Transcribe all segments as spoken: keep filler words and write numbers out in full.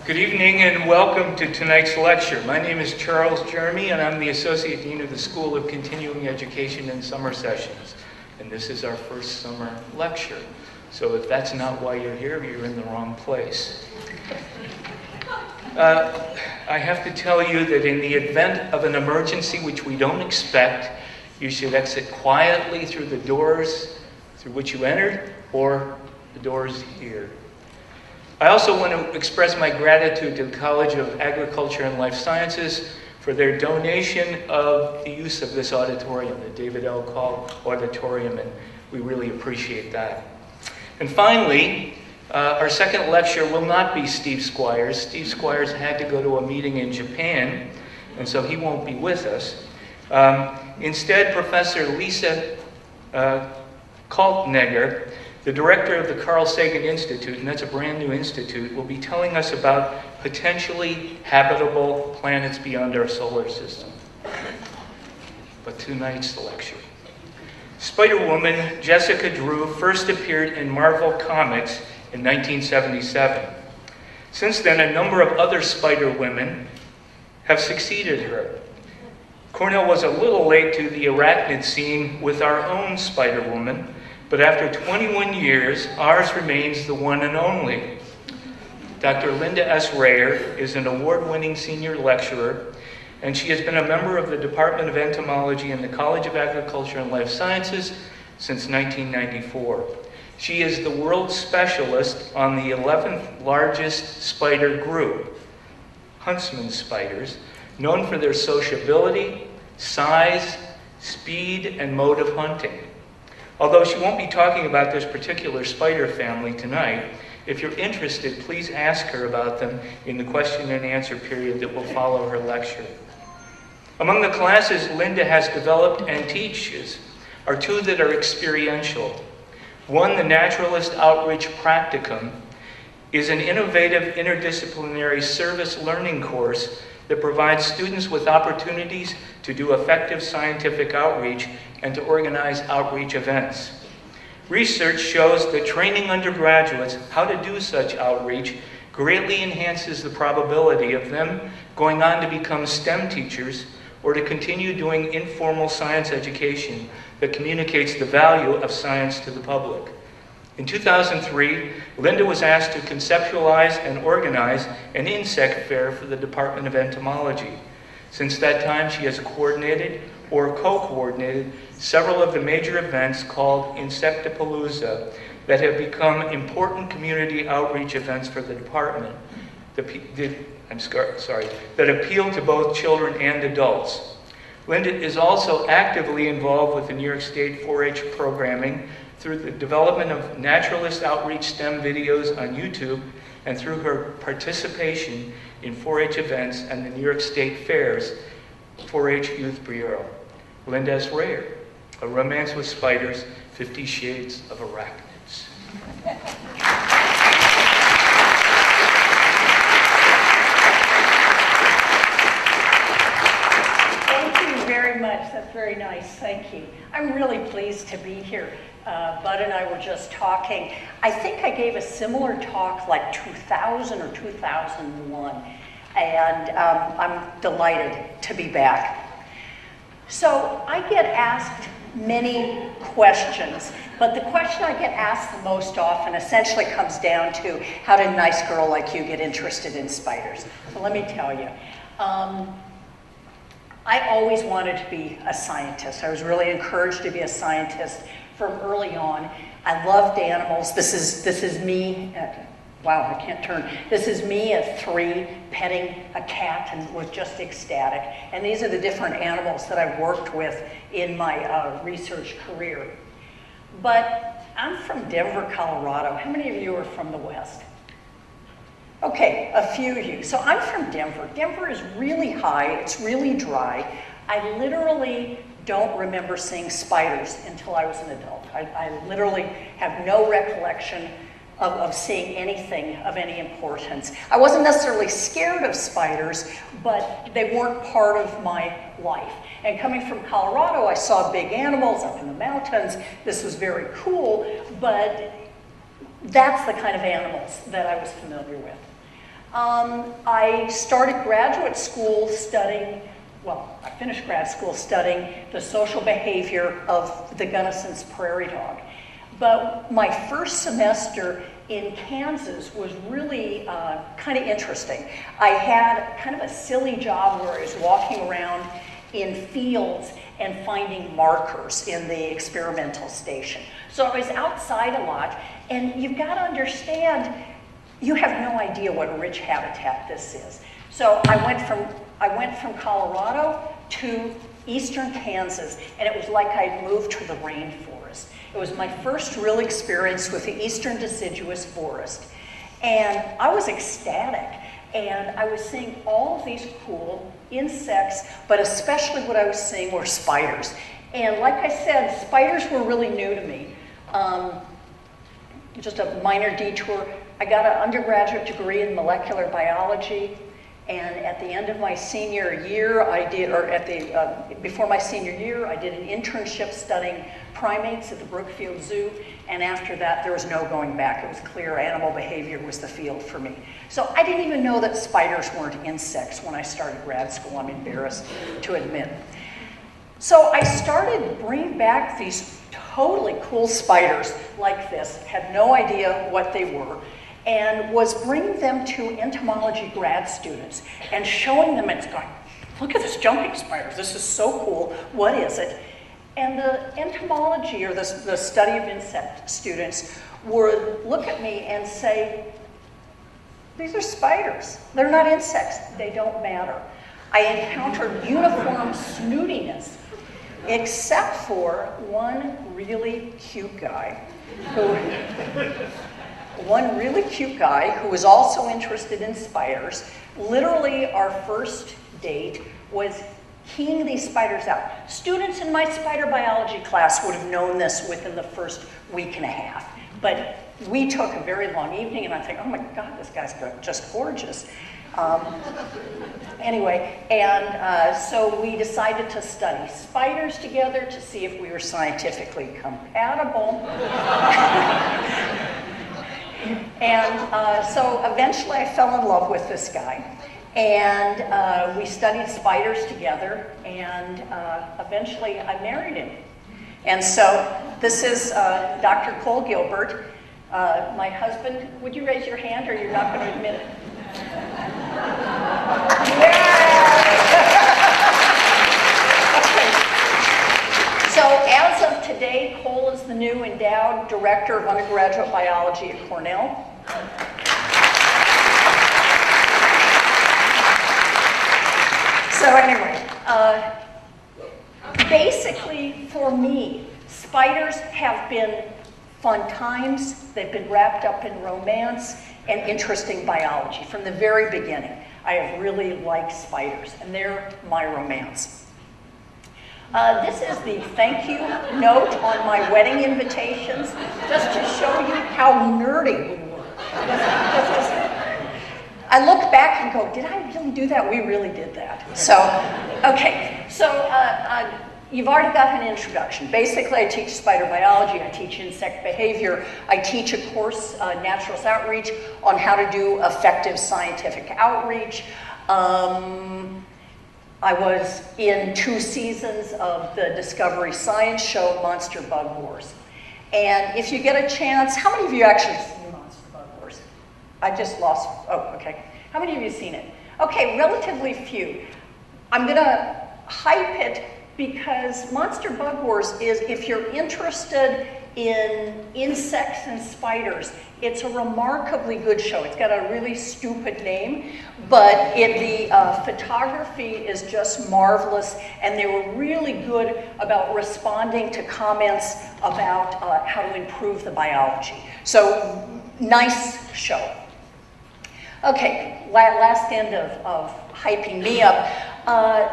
Good evening and welcome to tonight's lecture. My name is Charles Jeremy and I'm the Associate Dean of the School of Continuing Education and Summer Sessions. And this is our first summer lecture. So if that's not why you're here, you're in the wrong place. Uh, I have to tell you that in the event of an emergency which we don't expect, you should exit quietly through the doors through which you entered or the doors here. I also want to express my gratitude to the College of Agriculture and Life Sciences for their donation of the use of this auditorium, the David L. Call Auditorium, and we really appreciate that. And finally, uh, our second lecture will not be Steve Squires. Steve Squires had to go to a meeting in Japan, and so he won't be with us. Um, instead, Professor Lisa uh, Kaltnegger, the director of the Carl Sagan Institute, and that's a brand new institute, will be telling us about potentially habitable planets beyond our solar system. But tonight's the lecture. Spider-Woman Jessica Drew first appeared in Marvel Comics in nineteen seventy-seven. Since then, a number of other Spider-Women have succeeded her. Cornell was a little late to the arachnid scene with our own Spider-Woman, but after twenty-one years, ours remains the one and only. Doctor Linda S. Rayor is an award-winning senior lecturer, and she has been a member of the Department of Entomology in the College of Agriculture and Life Sciences since nineteen ninety-four. She is the world specialist on the eleventh largest spider group, huntsman spiders, known for their sociability, size, speed, and mode of hunting. Although she won't be talking about this particular spider family tonight, if you're interested, please ask her about them in the question and answer period that will follow her lecture. Among the classes Linda has developed and teaches are two that are experiential. One, the Naturalist Outreach Practicum, is an innovative interdisciplinary service learning course that provides students with opportunities to do effective scientific outreach and to organize outreach events. Research shows that training undergraduates how to do such outreach greatly enhances the probability of them going on to become STEM teachers or to continue doing informal science education that communicates the value of science to the public. In two thousand three, Linda was asked to conceptualize and organize an insect fair for the Department of Entomology. Since that time, she has coordinated or co-coordinated several of the major events called Insectapalooza that have become important community outreach events for the department. The, the, I'm sorry, that appeal to both children and adults. Linda is also actively involved with the New York State four H programming through the development of naturalist outreach STEM videos on YouTube and through her participation in four H events and the New York State Fair's four H Youth Bureau. Linda S. Rayor, A Romance with Spiders, Fifty Shades of Arachnids. Thank you very much. That's very nice. Thank you. I'm really pleased to be here. Uh, Bud and I were just talking. I think I gave a similar talk like two thousand or two thousand one, and um, I'm delighted to be back. So I get asked many questions, but the question I get asked the most often essentially comes down to, how did a nice girl like you get interested in spiders? So let me tell you. Um, I always wanted to be a scientist. I was really encouraged to be a scientist from early on. I loved animals. This is, this is me, at, wow, I can't turn. This is me at three petting a cat and was just ecstatic. And these are the different animals that I've worked with in my uh, research career. But I'm from Denver, Colorado. How many of you are from the West? Okay, a few of you. So I'm from Denver. Denver is really high, it's really dry. I literally don't remember seeing spiders until I was an adult. I, I literally have no recollection of, of seeing anything of any importance. I wasn't necessarily scared of spiders, but they weren't part of my life. And coming from Colorado, I saw big animals up in the mountains. This was very cool, but that's the kind of animals that I was familiar with. Um, I started graduate school studying, well, I finished grad school studying the social behavior of the Gunnison's prairie dog. But my first semester in Kansas was really uh, kind of interesting. I had kind of a silly job where I was walking around in fields and finding markers in the experimental station. So I was outside a lot, and you've got to understand, you have no idea what a rich habitat this is. So I went from, I went from Colorado to eastern Kansas, and it was like I'd moved to the rainforest. It was my first real experience with the eastern deciduous forest. And I was ecstatic. And I was seeing all of these cool insects, but especially what I was seeing were spiders. And like I said, spiders were really new to me. Um, just a minor detour. I got an undergraduate degree in molecular biology. And at the end of my senior year, I did, or at the, uh, before my senior year, I did an internship studying primates at the Brookfield Zoo. And after that, there was no going back. It was clear animal behavior was the field for me. So I didn't even know that spiders weren't insects when I started grad school, I'm embarrassed to admit. So I started bringing back these totally cool spiders like this, had no idea what they were, and was bringing them to entomology grad students and showing them, it's going, look at this jumping spider, this is so cool, what is it? And the entomology, or the, the study of insect students, would look at me and say, these are spiders, they're not insects, they don't matter. I encountered uniform snootiness, except for one really cute guy who One really cute guy who was also interested in spiders. Literally, our first date was keying these spiders out. Students in my spider biology class would have known this within the first week and a half. But we took a very long evening, and I think, oh my God, this guy's just gorgeous. Um, anyway, and uh, so we decided to study spiders together to see if we were scientifically compatible. And uh, so eventually I fell in love with this guy. And uh, we studied spiders together, and uh, eventually I married him. And so this is uh, Doctor Cole Gilbert, uh, my husband. Would you raise your hand, or you're not going to admit it? So as of today, Cole is the new endowed director of undergraduate biology at Cornell. So anyway, uh, basically for me, spiders have been fun times. They've been wrapped up in romance and interesting biology. From the very beginning, I have really liked spiders, and they're my romance. Uh, this is the thank you note on my wedding invitations, just to show you how nerdy we were. This, this is, I look back and go, did I really do that? We really did that. So, okay, so uh, uh, you've already got an introduction. Basically, I teach spider biology, I teach insect behavior, I teach a course, uh, Naturalist Outreach, on how to do effective scientific outreach. Um, I was in two seasons of the Discovery Science show, Monster Bug Wars. And if you get a chance, how many of you actually seen Monster Bug Wars? I just lost, oh, okay. How many of you seen it? Okay, relatively few. I'm gonna hype it because Monster Bug Wars is, if you're interested in insects and spiders, it's a remarkably good show. It's got a really stupid name, but it, the uh, photography is just marvelous, and they were really good about responding to comments about uh, how to improve the biology. So, nice show. Okay, la last end of, of hyping me up. Uh,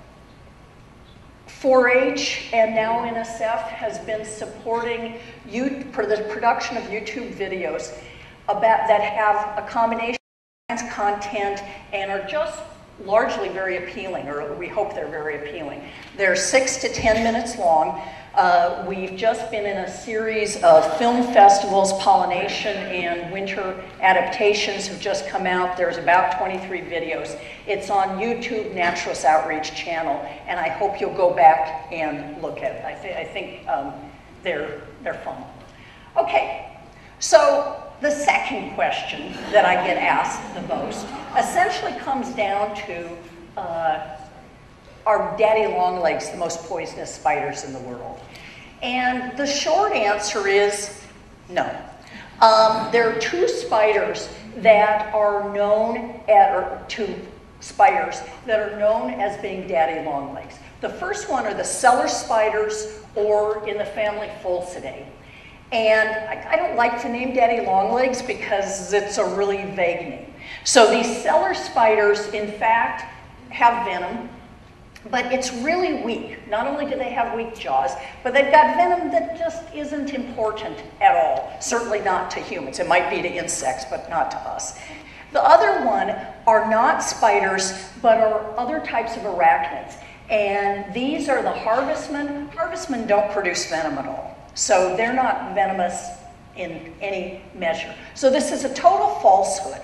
four H and now N S F has been supporting you for the production of YouTube videos about, that have a combination of science content and are just largely very appealing, or we hope they're very appealing. They're six to ten minutes long. Uh, we've just been in a series of film festivals. Pollination and winter adaptations have just come out. There's about twenty-three videos. It's on YouTube, Naturalist Outreach channel, and I hope you'll go back and look at it. I, th I think um, they're, they're fun. Okay, so the second question that I get asked the most essentially comes down to, uh, are daddy longlegs the most poisonous spiders in the world? And the short answer is no. Um, there are two spiders that are known at, or two spiders that are known as being daddy longlegs. The first one are the cellar spiders, or in the family Pholcidae. And I, I don't like the name daddy longlegs because it's a really vague name. So these cellar spiders, in fact, have venom, but it's really weak. Not only do they have weak jaws, but they've got venom that just isn't important at all. Certainly not to humans. It might be to insects, but not to us. The other one are not spiders, but are other types of arachnids. And these are the harvestmen. Harvestmen don't produce venom at all. So they're not venomous in any measure. So this is a total falsehood.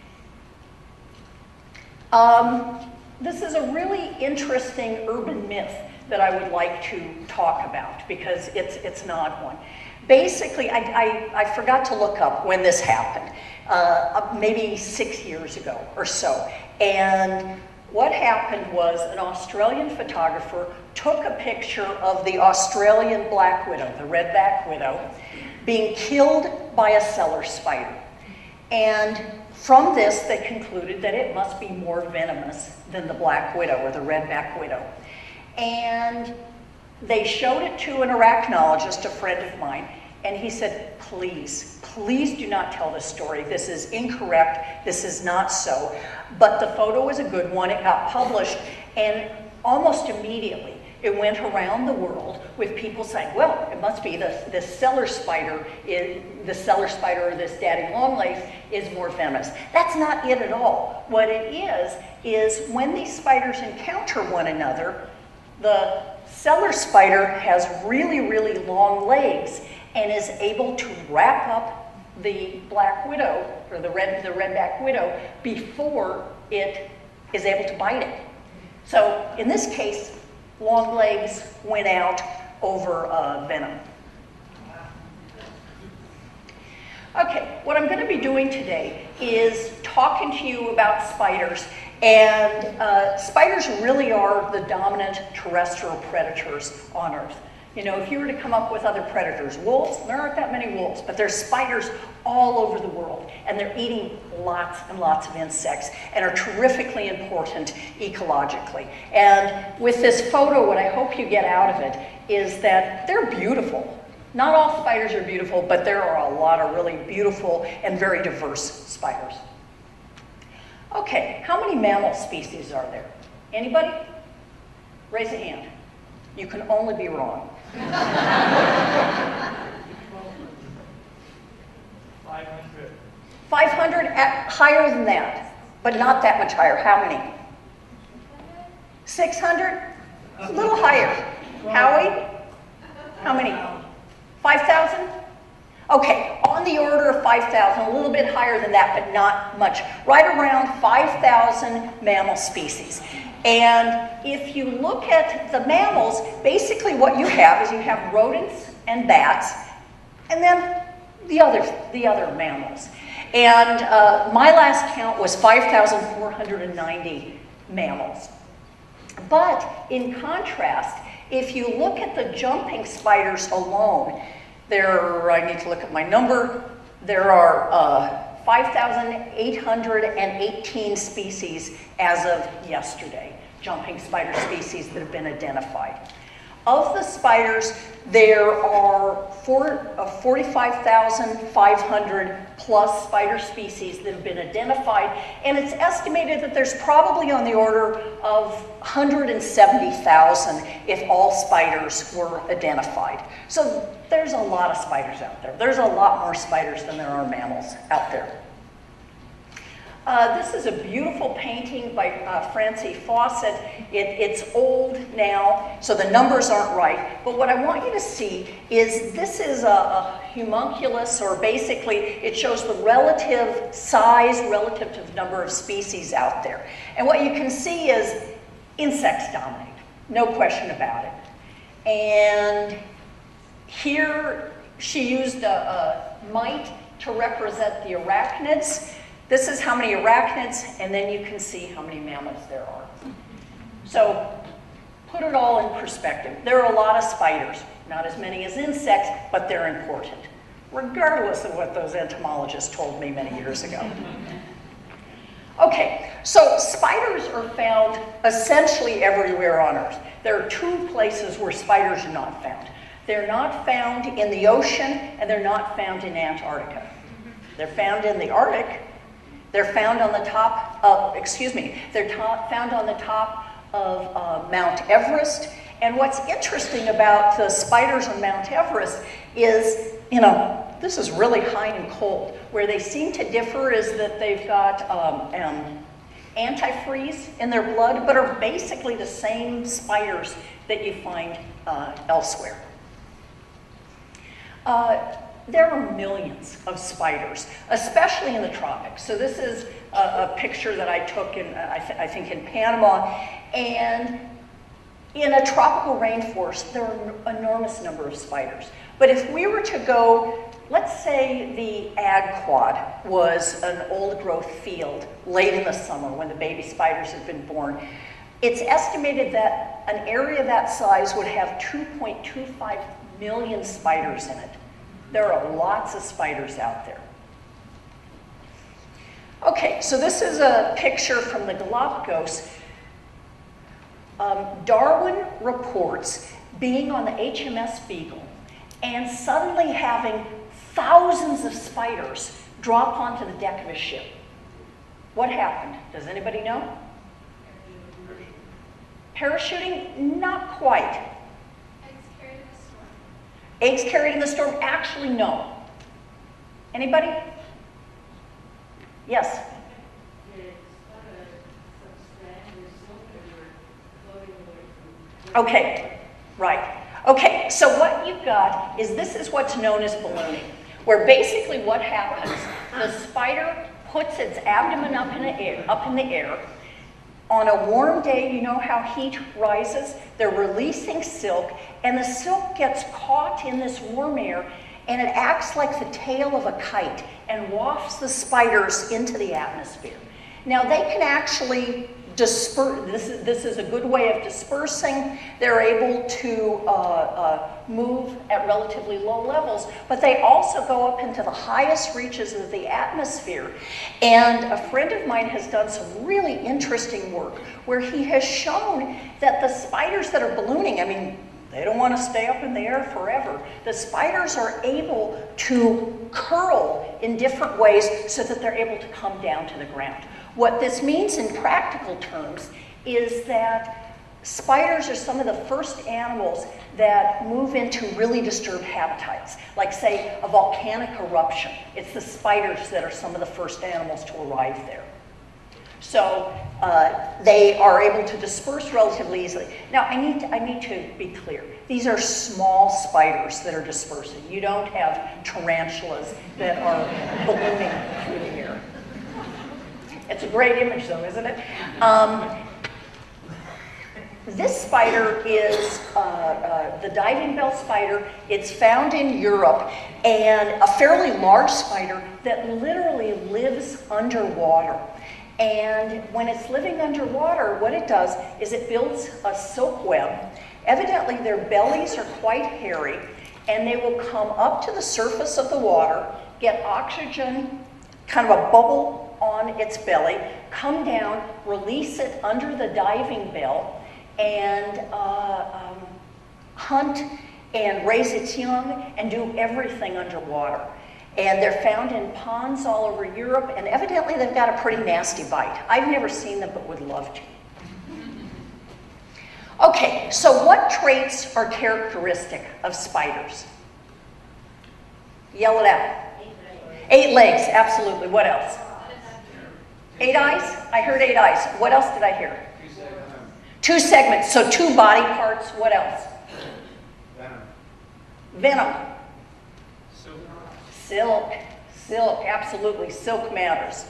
Um, This is a really interesting urban myth that I would like to talk about because it's, it's an odd one. Basically, I, I, I forgot to look up when this happened, uh, maybe six years ago or so. And what happened was an Australian photographer took a picture of the Australian black widow, the redback widow, being killed by a cellar spider. And from this, they concluded that it must be more venomous than the black widow or the redback widow. And they showed it to an arachnologist, a friend of mine, and he said, please, please do not tell this story. This is incorrect. This is not so. But the photo was a good one. It got published, and almost immediately, it went around the world with people saying, well, it must be the, the cellar spider, is, the cellar spider or this daddy longlegs is more venomous. That's not it at all. What it is, is when these spiders encounter one another, the cellar spider has really, really long legs and is able to wrap up the black widow, or the, red, the redback widow, before it is able to bite it. So in this case, long legs went out over uh, venom. Okay, what I'm going to be doing today is talking to you about spiders. And uh, spiders really are the dominant terrestrial predators on Earth. You know, if you were to come up with other predators, wolves, there aren't that many wolves, but there's spiders all over the world, and they're eating lots and lots of insects and are terrifically important ecologically. And with this photo, what I hope you get out of it is that they're beautiful. Not all spiders are beautiful, but there are a lot of really beautiful and very diverse spiders. Okay, how many mammal species are there? Anybody? Raise a hand. You can only be wrong. five hundred. five hundred, at, higher than that, but not that much higher. How many? six hundred? A little higher. Howie? How many? five thousand? Okay, on the order of five thousand, a little bit higher than that, but not much. Right around five thousand mammal species. And if you look at the mammals, basically what you have is you have rodents and bats, and then the other, the other mammals. And uh, my last count was five thousand four hundred ninety mammals. But in contrast, if you look at the jumping spiders alone, there, I need to look at my number, there are uh, five thousand eight hundred eighteen species as of yesterday, jumping spider species that have been identified. Of the spiders, there are forty-five thousand five hundred plus spider species that have been identified, and it's estimated that there's probably on the order of one hundred seventy thousand if all spiders were identified. So there's a lot of spiders out there. There's a lot more spiders than there are mammals out there. Uh, this is a beautiful painting by uh, Francie Fawcett. It, it's old now, so the numbers aren't right. But what I want you to see is this is a, a homunculus, or basically it shows the relative size relative to the number of species out there. And what you can see is insects dominate, no question about it. And here she used a, a mite to represent the arachnids. This is how many arachnids, and then you can see how many mammoths there are. So put it all in perspective. There are a lot of spiders, not as many as insects, but they're important, regardless of what those entomologists told me many years ago. Okay, so spiders are found essentially everywhere on Earth. There are two places where spiders are not found. They're not found in the ocean, and they're not found in Antarctica. They're found in the Arctic. They're found on the top of, excuse me, they're top, found on the top of uh, Mount Everest. And what's interesting about the spiders on Mount Everest is, you know, this is really high and cold. Where they seem to differ is that they've got um, um, antifreeze in their blood, but are basically the same spiders that you find uh, elsewhere. Uh, There are millions of spiders, especially in the tropics. So this is a, a picture that I took in, uh, I, th I think in Panama. And in a tropical rainforest, there are an enormous number of spiders. But if we were to go, let's say the ag quad was an old growth field late in the summer when the baby spiders had been born, it's estimated that an area that size would have two point two five million spiders in it. There are lots of spiders out there. Okay, so this is a picture from the Galapagos. Um, Darwin reports being on the H M S Beagle and suddenly having thousands of spiders drop onto the deck of a ship. What happened? Does anybody know? Parachuting? Not quite. Eggs carried in the storm? Actually, no. Anybody? Yes? Okay, right. Okay, so what you've got is this is what's known as ballooning, where basically what happens, the spider puts its abdomen up in the air, up in the air. On a warm day, you know how heat rises? They're releasing silk, and the silk gets caught in this warm air, and it acts like the tail of a kite and wafts the spiders into the atmosphere. Now, they can actually disperse. This is, this is a good way of dispersing. They're able to uh, uh, move at relatively low levels, but they also go up into the highest reaches of the atmosphere. And a friend of mine has done some really interesting work where he has shown that the spiders that are ballooning, I mean, they don't want to stay up in the air forever. The spiders are able to curl in different ways so that they're able to come down to the ground. What this means in practical terms is that spiders are some of the first animals that move into really disturbed habitats, like say a volcanic eruption. It's the spiders that are some of the first animals to arrive there. So uh, they are able to disperse relatively easily. Now I need, to, I need to be clear. These are small spiders that are dispersing. You don't have tarantulas that are ballooning through the air. It's a great image though, isn't it? Um, this spider is uh, uh, the diving bell spider. It's found in Europe, and a fairly large spider that literally lives underwater. And when it's living underwater, what it does is it builds a silk web. Evidently, their bellies are quite hairy, and they will come up to the surface of the water, get oxygen, kind of a bubble on its belly, come down, release it under the diving bell, and uh, um, hunt and raise its young and do everything underwater. And they're found in ponds all over Europe, and evidently they've got a pretty nasty bite. I've never seen them, but would love to. Okay, so what traits are characteristic of spiders? Yell it out. Eight legs, absolutely. What else? Eight eyes? I heard eight eyes. What else did I hear? Two segments. So two body parts. What else? Venom. Venom. Silk. Silk. Silk. Absolutely. Silk matters.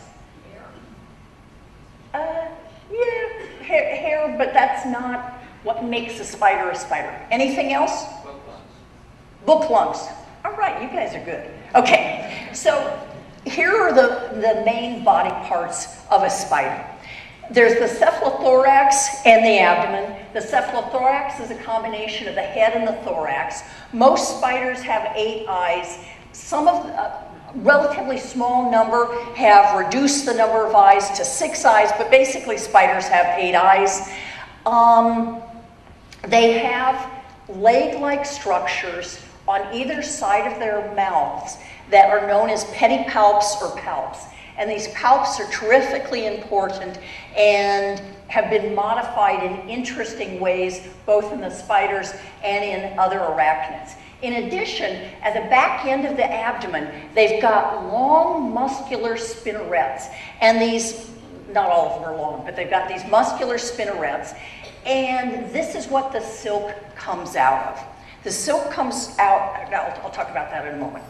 Uh, yeah, hair, hair, but that's not what makes a spider a spider. Anything else? Book lungs. Book lungs. All right, you guys are good. Okay, so here are the, the main body parts of a spider. There's the cephalothorax and the abdomen. The cephalothorax is a combination of the head and the thorax. Most spiders have eight eyes. Some of a relatively small number have reduced the number of eyes to six eyes, but basically spiders have eight eyes. Um, they have leg-like structures on either side of their mouths that are known as pedipalps or palps. And these palps are terrifically important and have been modified in interesting ways, both in the spiders and in other arachnids. In addition, at the back end of the abdomen, they've got long muscular spinnerets. And these, not all of them are long, but they've got these muscular spinnerets. And this is what the silk comes out of. The silk comes out, I'll, I'll talk about that in a moment.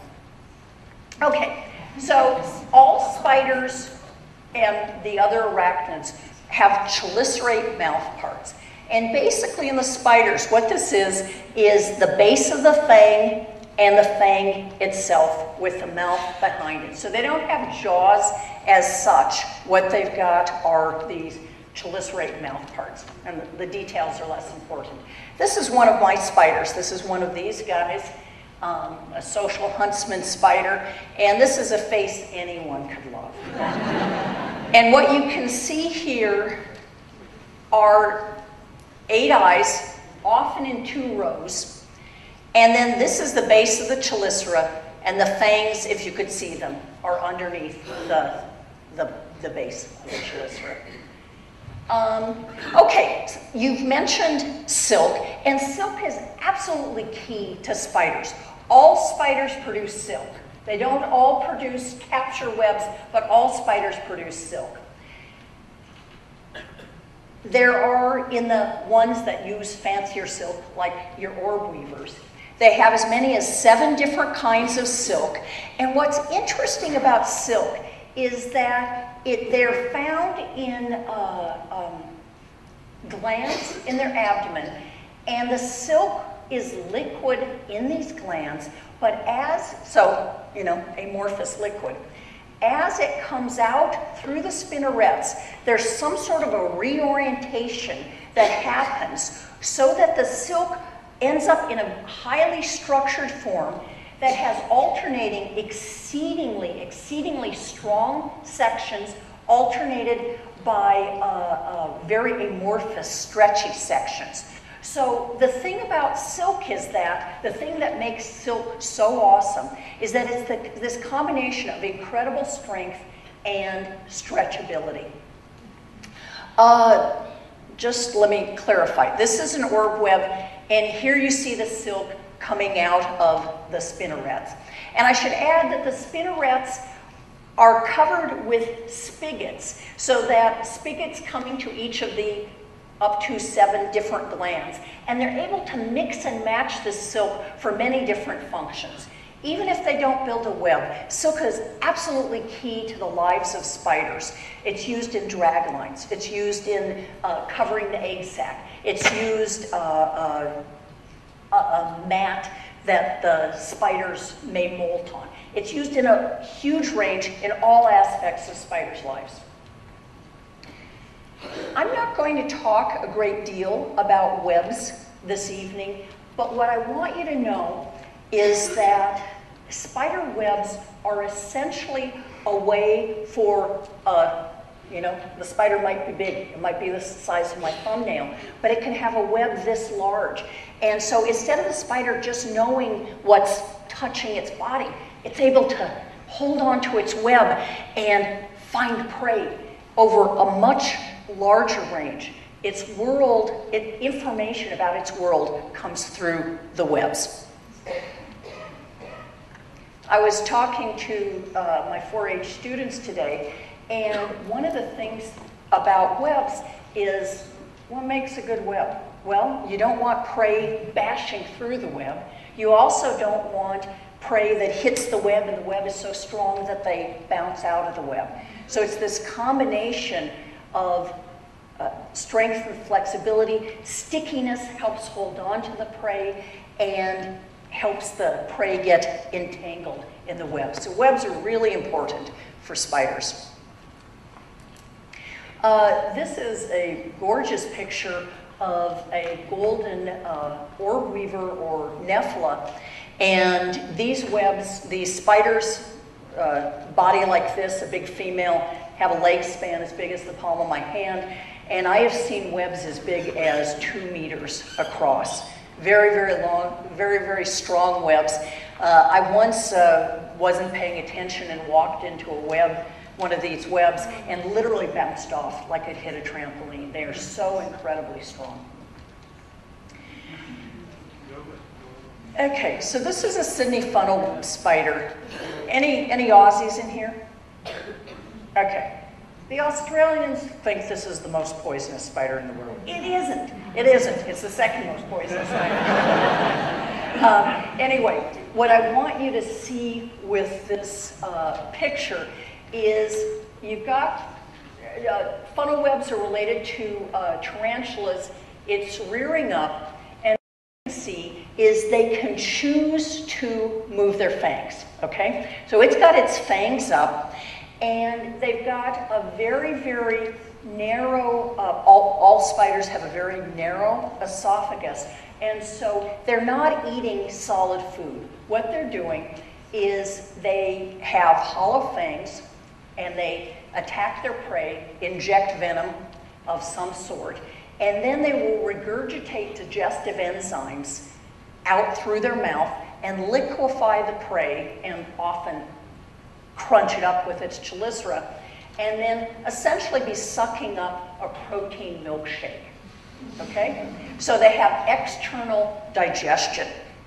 Okay, so all spiders and the other arachnids have chelicerate mouth parts. And basically in the spiders, what this is, is the base of the fang and the fang itself with the mouth behind it. So they don't have jaws as such. What they've got are these chelicerate mouth parts, and the, the details are less important. This is one of my spiders. This is one of these guys, um, a social huntsman spider, and this is a face anyone could love. And what you can see here are eight eyes, often in two rows, and then this is the base of the chelicera, and the fangs, if you could see them, are underneath the, the, the base of the chelicera. Um, okay, you've mentioned silk, and silk is absolutely key to spiders. All spiders produce silk. They don't all produce capture webs, but all spiders produce silk. There are, in the ones that use fancier silk, like your orb weavers, they have as many as seven different kinds of silk. And what's interesting about silk is that it, they're found in uh, um, glands in their abdomen, and the silk is liquid in these glands, but as, so, you know, amorphous liquid. As it comes out through the spinnerets, there's some sort of a reorientation that happens so that the silk ends up in a highly structured form that has alternating, exceedingly, exceedingly strong sections alternated by uh, uh, very amorphous, stretchy sections. So the thing about silk is that, the thing that makes silk so awesome is that it's the, this combination of incredible strength and stretchability. Uh, just let me clarify. This is an orb web, and here you see the silk coming out of the spinnerets. And I should add that the spinnerets are covered with spigots, so that spigots coming to each of the up to seven different glands. And they're able to mix and match this silk for many different functions. Even if they don't build a web, silk is absolutely key to the lives of spiders. It's used in drag lines. It's used in uh, covering the egg sac. It's used uh, uh, a, a mat that the spiders may molt on. It's used in a huge range in all aspects of spiders' lives. I'm not going to talk a great deal about webs this evening, but what I want you to know is that spider webs are essentially a way for, uh, you know, the spider might be big, it might be the size of my thumbnail, but it can have a web this large. And so instead of the spider just knowing what's touching its body, it's able to hold on to its web and find prey over a much larger range. Its world, it, information about its world comes through the webs. I was talking to uh, my four H students today, And one of the things about webs is, what makes a good web? Well, you don't want prey bashing through the web. You also don't want prey that hits the web and the web is so strong that they bounce out of the web. So it's this combination of uh, strength and flexibility. Stickiness helps hold on to the prey and helps the prey get entangled in the web. So webs are really important for spiders. Uh, this is a gorgeous picture of a golden uh, orb weaver or Nephila. And these webs, these spiders, uh, body like this, a big female, have a leg span as big as the palm of my hand. And I have seen webs as big as two meters across. Very, very long, very, very strong webs. Uh, I once uh, wasn't paying attention and walked into a web, one of these webs, and literally bounced off like it hit a trampoline. They are so incredibly strong. Okay, so this is a Sydney funnel spider. Any, any Aussies in here? Okay. The Australians think this is the most poisonous spider in the world. It isn't. It isn't. It's the second most poisonous spider. um, anyway, what I want you to see with this uh, picture is you've got uh, funnel webs are related to uh, tarantulas. It's rearing up, and what you can see is they can choose to move their fangs. Okay, so it's got its fangs up. And they've got a very, very narrow, uh, all, all spiders have a very narrow esophagus. And so they're not eating solid food. What they're doing is they have hollow fangs and they attack their prey, inject venom of some sort, and then they will regurgitate digestive enzymes out through their mouth and liquefy the prey and often crunch it up with its chelicera, and then essentially be sucking up a protein milkshake, okay? So they have external digestion.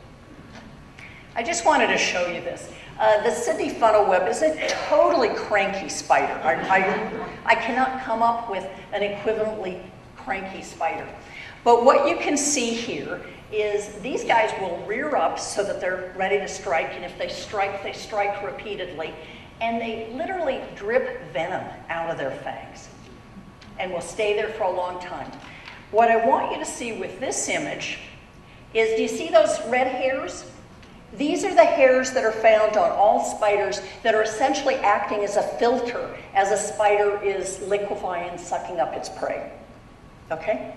I just wanted to show you this. Uh, the Sydney funnel web is a totally cranky spider. I, I, I cannot come up with an equivalently cranky spider. But what you can see here is these guys will rear up so that they're ready to strike, and if they strike, they strike repeatedly. And they literally drip venom out of their fangs and will stay there for a long time. What I want you to see with this image is, do you see those red hairs? These are the hairs that are found on all spiders that are essentially acting as a filter as a spider is liquefying and sucking up its prey. Okay?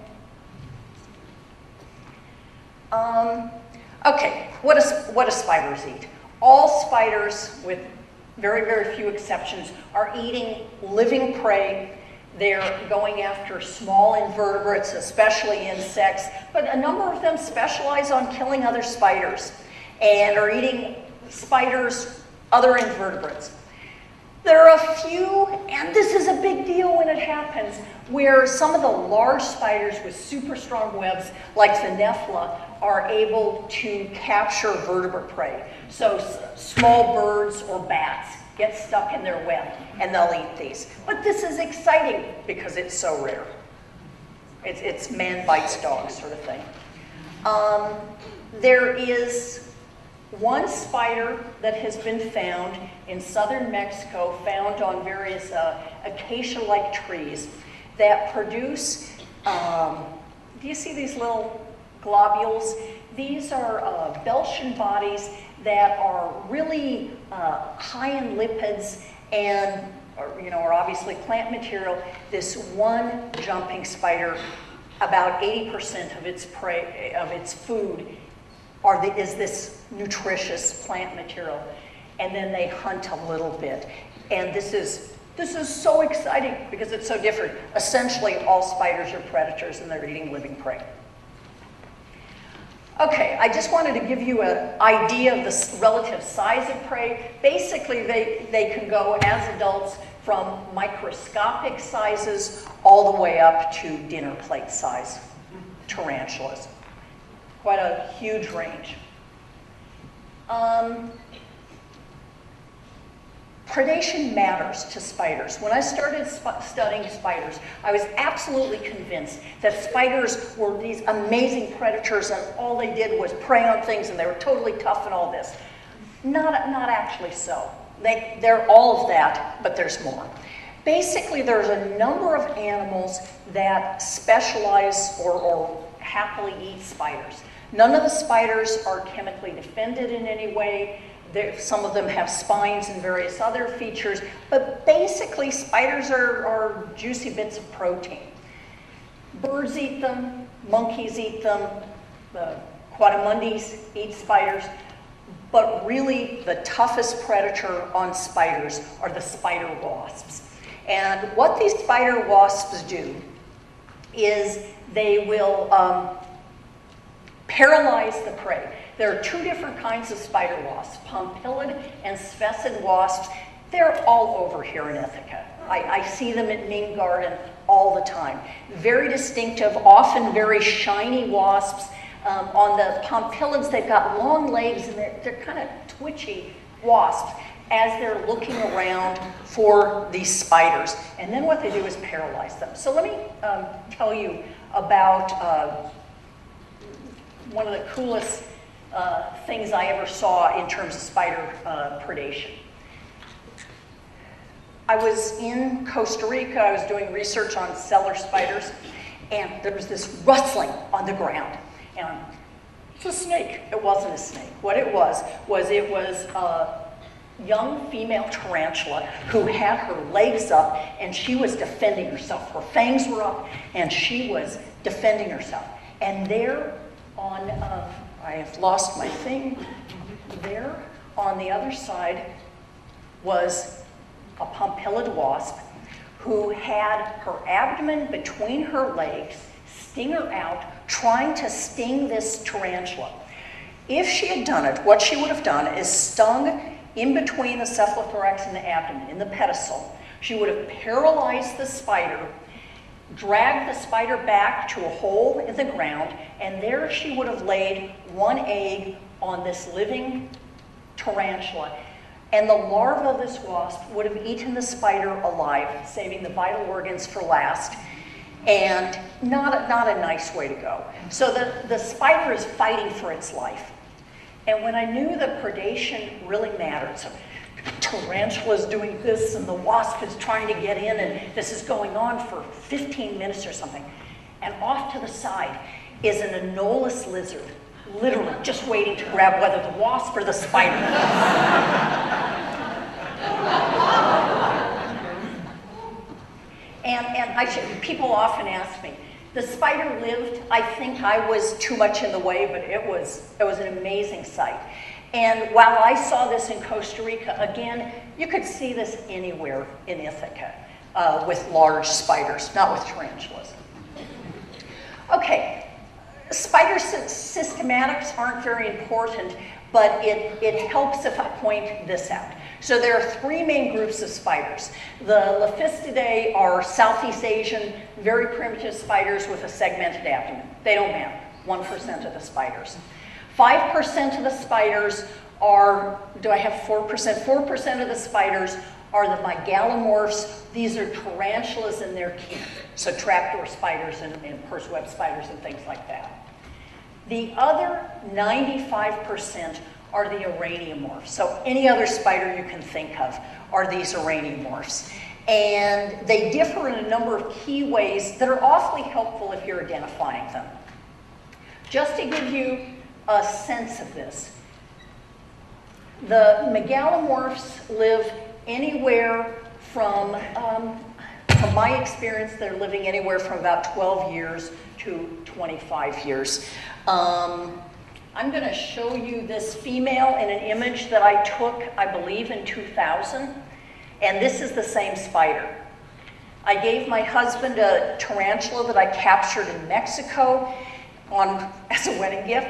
Um, okay, what, does, what do spiders eat? All spiders, with very, very few exceptions, are eating living prey. They're going after small invertebrates, especially insects, but a number of them specialize on killing other spiders and are eating spiders, other invertebrates. There are a few, and this is a big deal when it happens, where some of the large spiders with super strong webs, like the Nephila, are able to capture vertebrate prey. So small birds or bats get stuck in their web, and they'll eat these. But this is exciting because it's so rare. It's, it's man bites dog sort of thing. Um, there is one spider that has been found in southern Mexico, found on various uh, acacia-like trees that produce, um, do you see these little globules? These are uh, Belgian bodies that are really uh, high in lipids and are, you know, are obviously plant material. This one jumping spider, about eighty percent of its prey, of its food are the, is this nutritious plant material. And then they hunt a little bit. And this is, this is so exciting because it's so different. Essentially, all spiders are predators and they're eating living prey. Okay, I just wanted to give you an idea of the relative size of prey. Basically, they, they can go as adults from microscopic sizes all the way up to dinner plate size tarantulas. Quite a huge range. Um, Predation matters to spiders. When I started sp studying spiders, I was absolutely convinced that spiders were these amazing predators and all they did was prey on things and they were totally tough and all this. Not, not actually so. They, they're all of that, but there's more. Basically, there's a number of animals that specialize or, or happily eat spiders. None of the spiders are chemically defended in any way. There, some of them have spines and various other features, but basically spiders are, are juicy bits of protein. Birds eat them, monkeys eat them, the quadrumundis eat spiders, but really the toughest predator on spiders are the spider wasps. And what these spider wasps do is they will um, paralyze the prey. There are two different kinds of spider wasps, pompilid and spheccid wasps. They're all over here in Ithaca. I, I see them at Ming Garden all the time. Very distinctive, often very shiny wasps. Um, on the pompilids, they've got long legs and they're, they're kind of twitchy wasps as they're looking around for these spiders. And then what they do is paralyze them. So let me um, tell you about uh, one of the coolest uh, things I ever saw in terms of spider uh, predation. I was in Costa Rica, I was doing research on cellar spiders, and there was this rustling on the ground. And it's a snake. It wasn't a snake. What it was, was it was a young female tarantula who had her legs up and she was defending herself. Her fangs were up and she was defending herself. And there on, uh, I have lost my thing, there on the other side was a pompilid wasp who had her abdomen between her legs, stinger out, trying to sting this tarantula. If she had done it, what she would have done is stung in between the cephalothorax and the abdomen, in the pedicel. She would have paralyzed the spider, dragged the spider back to a hole in the ground, and there she would have laid one egg on this living tarantula. And the larva of this wasp would have eaten the spider alive, saving the vital organs for last. And not a, not a nice way to go. So the, the spider is fighting for its life. And when I knew that predation really mattered, so tarantula's doing this and the wasp is trying to get in and this is going on for fifteen minutes or something. And off to the side is an anolis lizard, literally just waiting to grab whether the wasp or the spider. And, and I should, people often ask me, the spider lived. I think I was too much in the way, but it was, it was an amazing sight. And while I saw this in Costa Rica, again, you could see this anywhere in Ithaca uh, with large spiders, not with tarantulas. Okay, spider systematics aren't very important, but it, it helps if I point this out. So there are three main groups of spiders. The Lephistidae are Southeast Asian, very primitive spiders with a segmented abdomen. They don't matter, one percent of the spiders. five percent of the spiders are, do I have four percent? four percent of the spiders are the megalomorphs. These are tarantulas in their kin, so trapdoor spiders and, and purse web spiders and things like that. The other ninety-five percent are the araneomorphs. So any other spider you can think of are these araneomorphs. And they differ in a number of key ways that are awfully helpful if you're identifying them. Just to give you a sense of this, the megalomorphs live anywhere from, um, from my experience, they're living anywhere from about twelve years to twenty-five years. Um, I'm going to show you this female in an image that I took, I believe, in two thousand. And this is the same spider. I gave my husband a tarantula that I captured in Mexico on, as a wedding gift.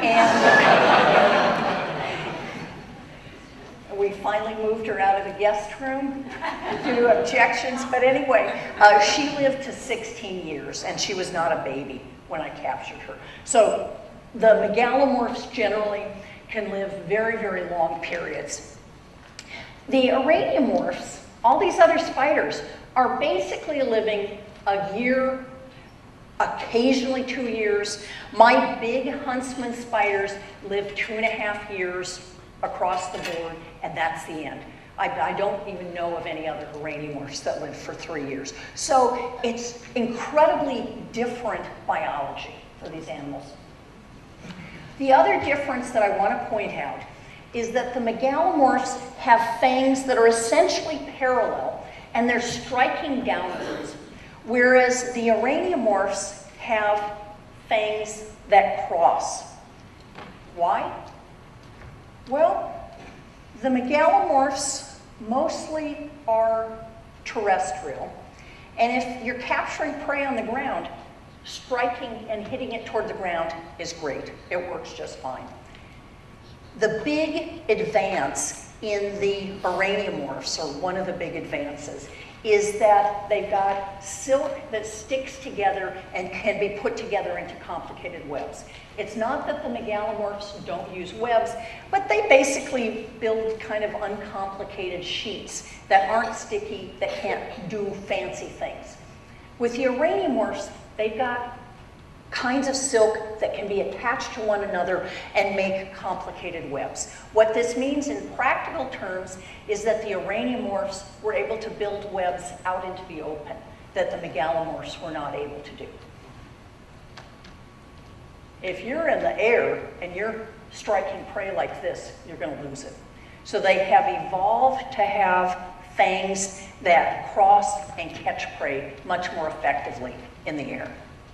And we finally moved her out of the guest room due to objections. But anyway, uh, she lived to sixteen years, and she was not a baby when I captured her. So the megalomorphs generally can live very, very long periods. The araneomorphs, all these other spiders, are basically living a year, occasionally two years. My big huntsman spiders live two and a half years across the board, and that's the end. I, I don't even know of any other araneomorphs that live for three years. So it's incredibly different biology for these animals. The other difference that I want to point out is that the megalomorphs have fangs that are essentially parallel, and they're striking downwards, whereas the araneomorphs have fangs that cross. Why? Well, the megalomorphs mostly are terrestrial, and if you're capturing prey on the ground, striking and hitting it toward the ground is great. It works just fine. The big advance in the araneomorphs, or one of the big advances, is that they've got silk that sticks together and can be put together into complicated webs. It's not that the megalomorphs don't use webs, but they basically build kind of uncomplicated sheets that aren't sticky, that can't do fancy things. With the araneomorphs, they've got kinds of silk that can be attached to one another and make complicated webs. What this means in practical terms is that the araneomorphs were able to build webs out into the open that the megalomorphs were not able to do. If you're in the air and you're striking prey like this, you're going to lose it. So they have evolved to have fangs that cross and catch prey much more effectively in the air.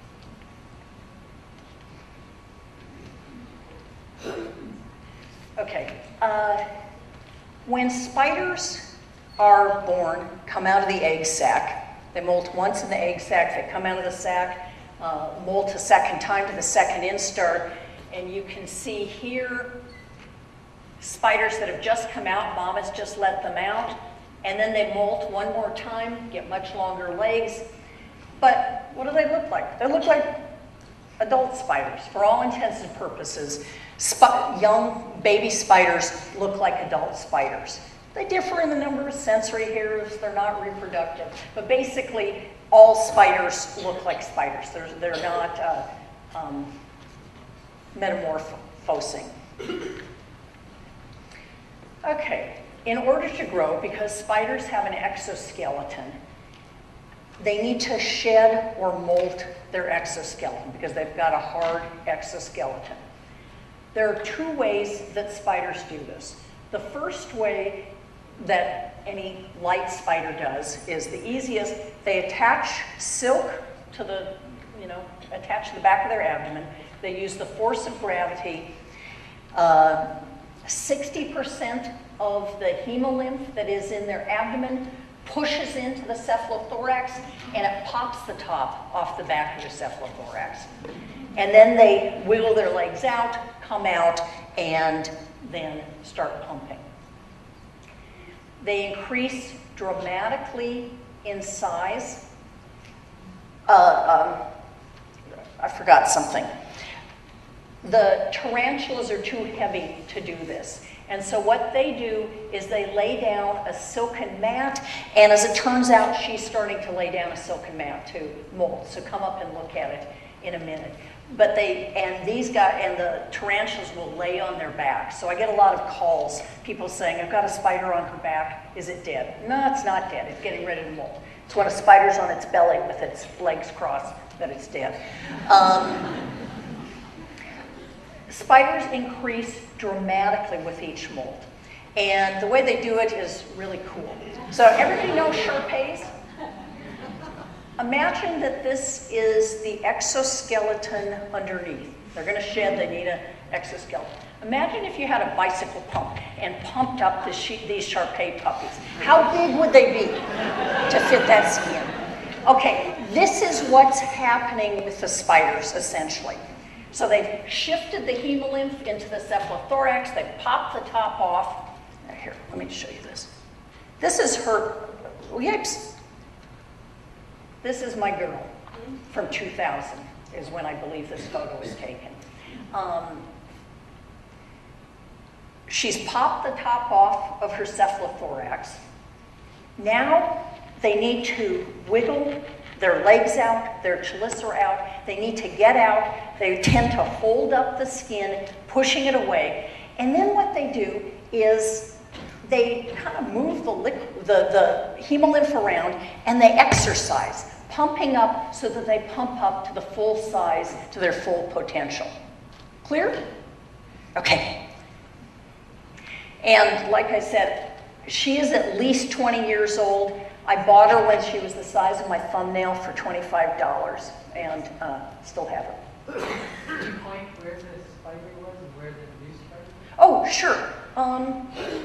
Okay, uh, when spiders are born, come out of the egg sac, they molt once in the egg sac, they come out of the sac, uh, molt a second time to the second instar, and you can see here spiders that have just come out, mom has just let them out, and then they molt one more time, get much longer legs. But what do they look like? They look like adult spiders. For all intents and purposes, sp- young baby spiders look like adult spiders. They differ in the number of sensory hairs, they're not reproductive, but basically all spiders look like spiders. They're, they're not uh, um, metamorphosing. Okay, in order to grow, because spiders have an exoskeleton, they need to shed or molt their exoskeleton because they've got a hard exoskeleton. There are two ways that spiders do this. The first way that any light spider does is the easiest. They attach silk to the, you know, attach to the back of their abdomen. They use the force of gravity. Uh, sixty percent of the hemolymph that is in their abdomen pushes into the cephalothorax, and it pops the top off the back of the cephalothorax. And then they wiggle their legs out, come out, and then start pumping. They increase dramatically in size. Uh, um, I forgot something. The tarantulas are too heavy to do this. And so what they do is they lay down a silken mat, and as it turns out, she's starting to lay down a silken mat to molt. So come up and look at it in a minute. But they, and these guys, and the tarantulas will lay on their back. So I get a lot of calls, people saying, I've got a spider on her back, is it dead? No, it's not dead, it's getting ready to molt. It's when a spider's on its belly with its legs crossed that it's dead. Um, Spiders increase dramatically with each molt. And the way they do it is really cool. So everybody knows Shar-Peis? Imagine that this is the exoskeleton underneath. They're going to shed, they need an exoskeleton. Imagine if you had a bicycle pump and pumped up the she these Shar-Pei puppies. How big would they be to fit that skin? Okay, this is what's happening with the spiders, essentially. So they've shifted the hemolymph into the cephalothorax, they've popped the top off. Now here, let me show you this. This is her, yipes. This is my girl from two thousand, is when I believe this photo was taken. Um, she's popped the top off of her cephalothorax. Now they need to wiggle their legs out, their chelicera out. They need to get out. They tend to hold up the skin, pushing it away. And then what they do is they kind of move the, liquid, the, the hemolymph around, and they exercise, pumping up so that they pump up to the full size, to their full potential. Clear? Okay. And like I said, she is at least twenty years old. I bought her when she was the size of my thumbnail for twenty-five dollars, and uh, still have her. Can you point where the spider was and where the new spider was? Oh, sure. Um,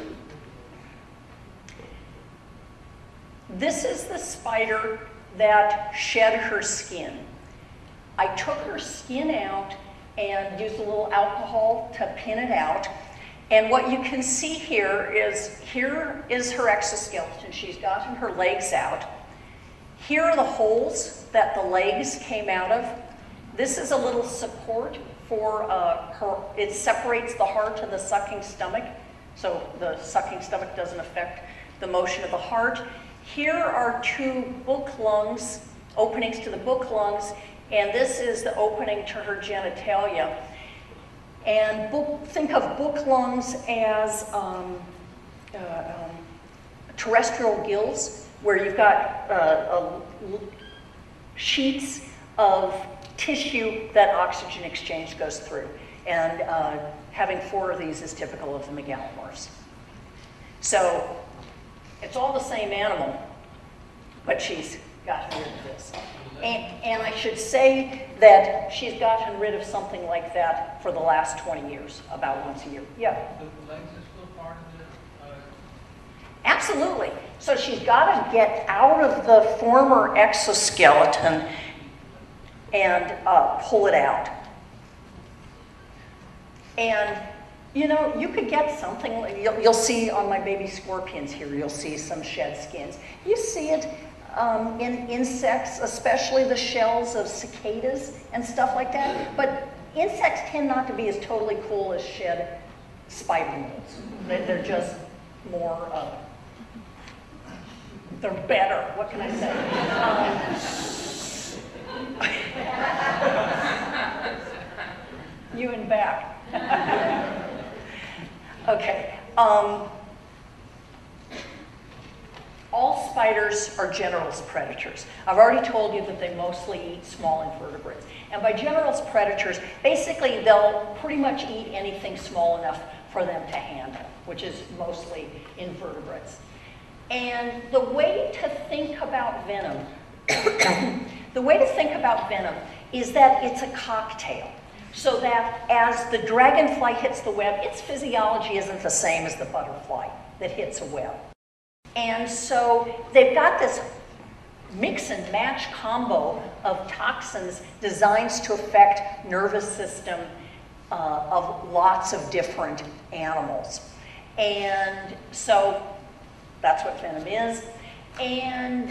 this is the spider that shed her skin. I took her skin out and used a little alcohol to pin it out. And what you can see here is, here is her exoskeleton. She's gotten her legs out. Here are the holes that the legs came out of. This is a little support for uh, her. It separates the heart and the sucking stomach, so the sucking stomach doesn't affect the motion of the heart. Here are two book lungs, openings to the book lungs, and this is the opening to her genitalia. And book, think of book lungs as um, uh, um, terrestrial gills, where you've got uh, a, sheets of tissue that oxygen exchange goes through. And uh, having four of these is typical of the megalomorphs. So it's all the same animal, but she's gotten rid of this. And, and I should say that she's gotten rid of something like that for the last twenty years, about once a year. Yeah? The legs are still part of the... Uh... Absolutely. So she's got to get out of the former exoskeleton and uh, pull it out. And, you know, you could get something, you'll, you'll see on my baby scorpions here, you'll see some shed skins. You see it um, in insects, especially the shells of cicadas and stuff like that. But insects tend not to be as totally cool as shed spider molds. They're just more, uh, they're better, what can I say? Um, you and back. Okay. Um, all spiders are generalist predators. I've already told you that they mostly eat small invertebrates. And by generalist predators, basically they'll pretty much eat anything small enough for them to handle, which is mostly invertebrates. And the way to think about venom, the way to think about venom is that it's a cocktail. So that as the dragonfly hits the web, its physiology isn't the same as the butterfly that hits a web. And so they've got this mix and match combo of toxins designed to affect nervous system uh, of lots of different animals. And so that's what venom is. And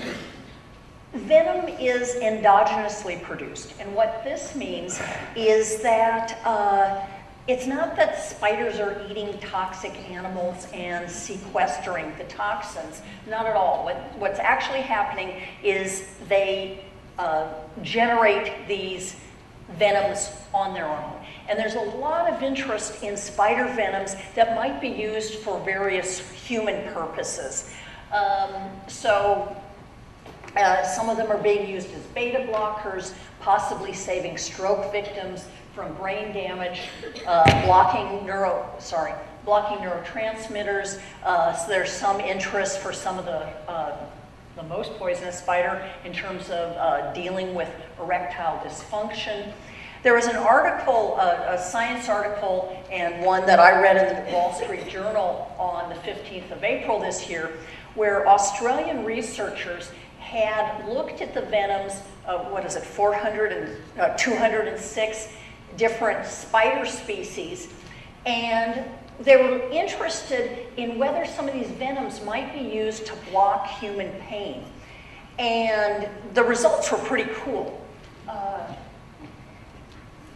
venom is endogenously produced, and what this means is that uh, it's not that spiders are eating toxic animals and sequestering the toxins, not at all. What, what's actually happening is they uh, generate these venoms on their own. And there's a lot of interest in spider venoms that might be used for various human purposes. Um, so Uh, some of them are being used as beta blockers, possibly saving stroke victims from brain damage, uh, blocking neuro, sorry, blocking neurotransmitters. Uh, so there's some interest for some of the uh, the most poisonous spider in terms of uh, dealing with erectile dysfunction. There was an article, uh, a science article, and one that I read in the Wall Street Journal on the fifteenth of April this year, where Australian researchers had looked at the venoms of, what is it, four hundred and, uh, two hundred six different spider species, and they were interested in whether some of these venoms might be used to block human pain. And the results were pretty cool. Uh,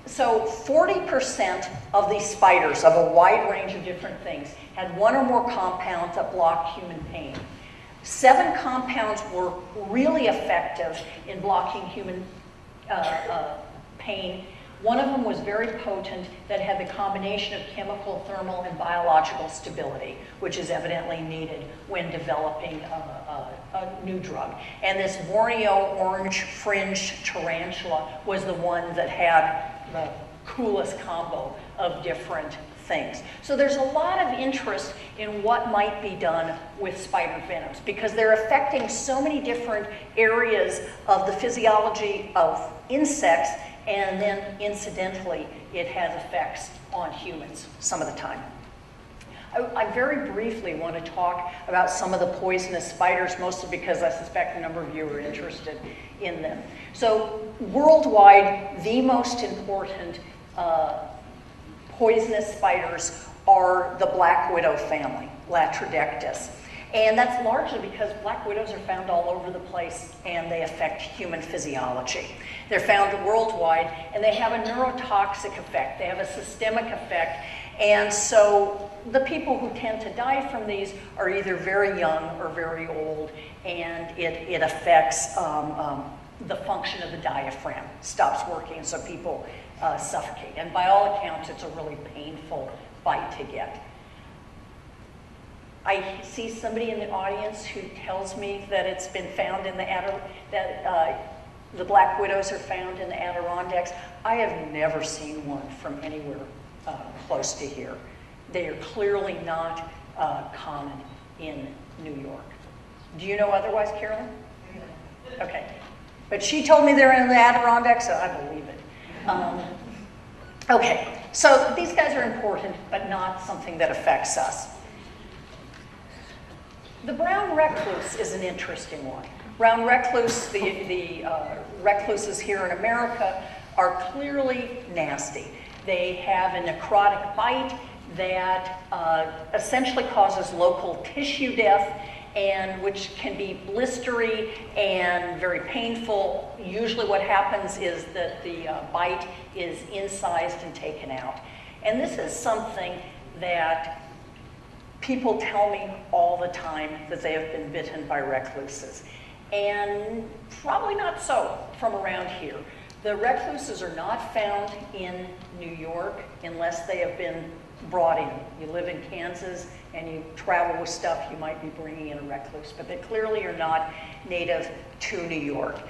So forty percent of these spiders, of a wide range of different things, had one or more compounds that blocked human pain. Seven compounds were really effective in blocking human uh, uh, pain. One of them was very potent that had the combination of chemical, thermal, and biological stability, which is evidently needed when developing a, a, a new drug. And this Borneo orange-fringed tarantula was the one that had the coolest combo of different things. So there's a lot of interest in what might be done with spider venoms because they're affecting so many different areas of the physiology of insects, and then incidentally, it has effects on humans some of the time. I, I very briefly want to talk about some of the poisonous spiders, mostly because I suspect a number of you are interested in them. So worldwide, the most important uh, poisonous spiders are the black widow family, Latrodectus. And that's largely because black widows are found all over the place and they affect human physiology. They're found worldwide and they have a neurotoxic effect. They have a systemic effect. And so the people who tend to die from these are either very young or very old, and it, it affects um, um, the function of the diaphragm, stops working, so people uh, suffocate. And by all accounts, it's a really painful bite to get. I see somebody in the audience who tells me that it's been found in the Adir that uh, the black widows are found in the Adirondacks. I have never seen one from anywhere uh, close to here. They are clearly not uh, common in New York. Do you know otherwise, Carolyn? Okay, but she told me they're in the Adirondacks, so I believe it. Um, okay, so these guys are important, but not something that affects us. The brown recluse is an interesting one. Brown recluse, the, the uh, recluses here in America are clearly nasty. They have a necrotic bite that uh, essentially causes local tissue death, and which can be blistery and very painful. Usually what happens is that the uh, bite is incised and taken out. And this is something that people tell me all the time, that they have been bitten by recluses. And probably not so from around here. The recluses are not found in New York unless they have been brought in. You live in Kansas and you travel with stuff, you might be bringing in a recluse, but they clearly are not native to New York.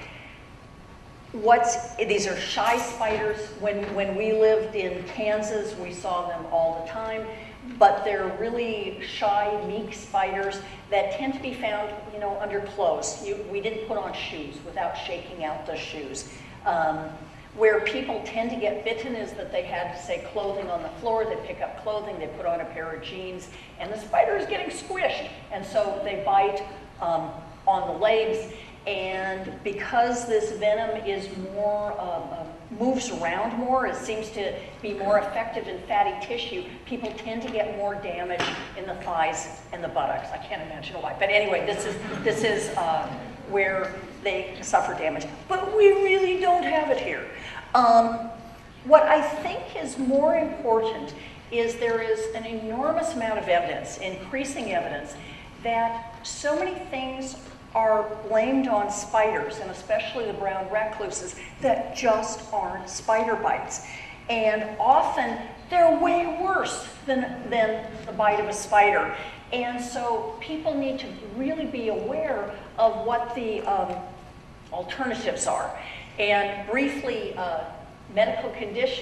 What's, these are shy spiders. When, when we lived in Kansas, we saw them all the time, but they're really shy, meek spiders that tend to be found, you know, under clothes. You, we didn't put on shoes without shaking out the shoes. Um, where people tend to get bitten is that they had, say, clothing on the floor, they pick up clothing, they put on a pair of jeans, and the spider is getting squished, and so they bite um, on the legs. And because this venom is more, uh, uh, moves around more, it seems to be more effective in fatty tissue, people tend to get more damage in the thighs and the buttocks. I can't imagine why. But anyway, this is, this is uh, where they suffer damage. But we really don't have it here. Um, what I think is more important is there is an enormous amount of evidence, increasing evidence, that so many things are blamed on spiders, and especially the brown recluses, that just aren't spider bites. And often they're way worse than, than the bite of a spider. And so people need to really be aware of what the um, alternatives are. And briefly, uh, medical condition.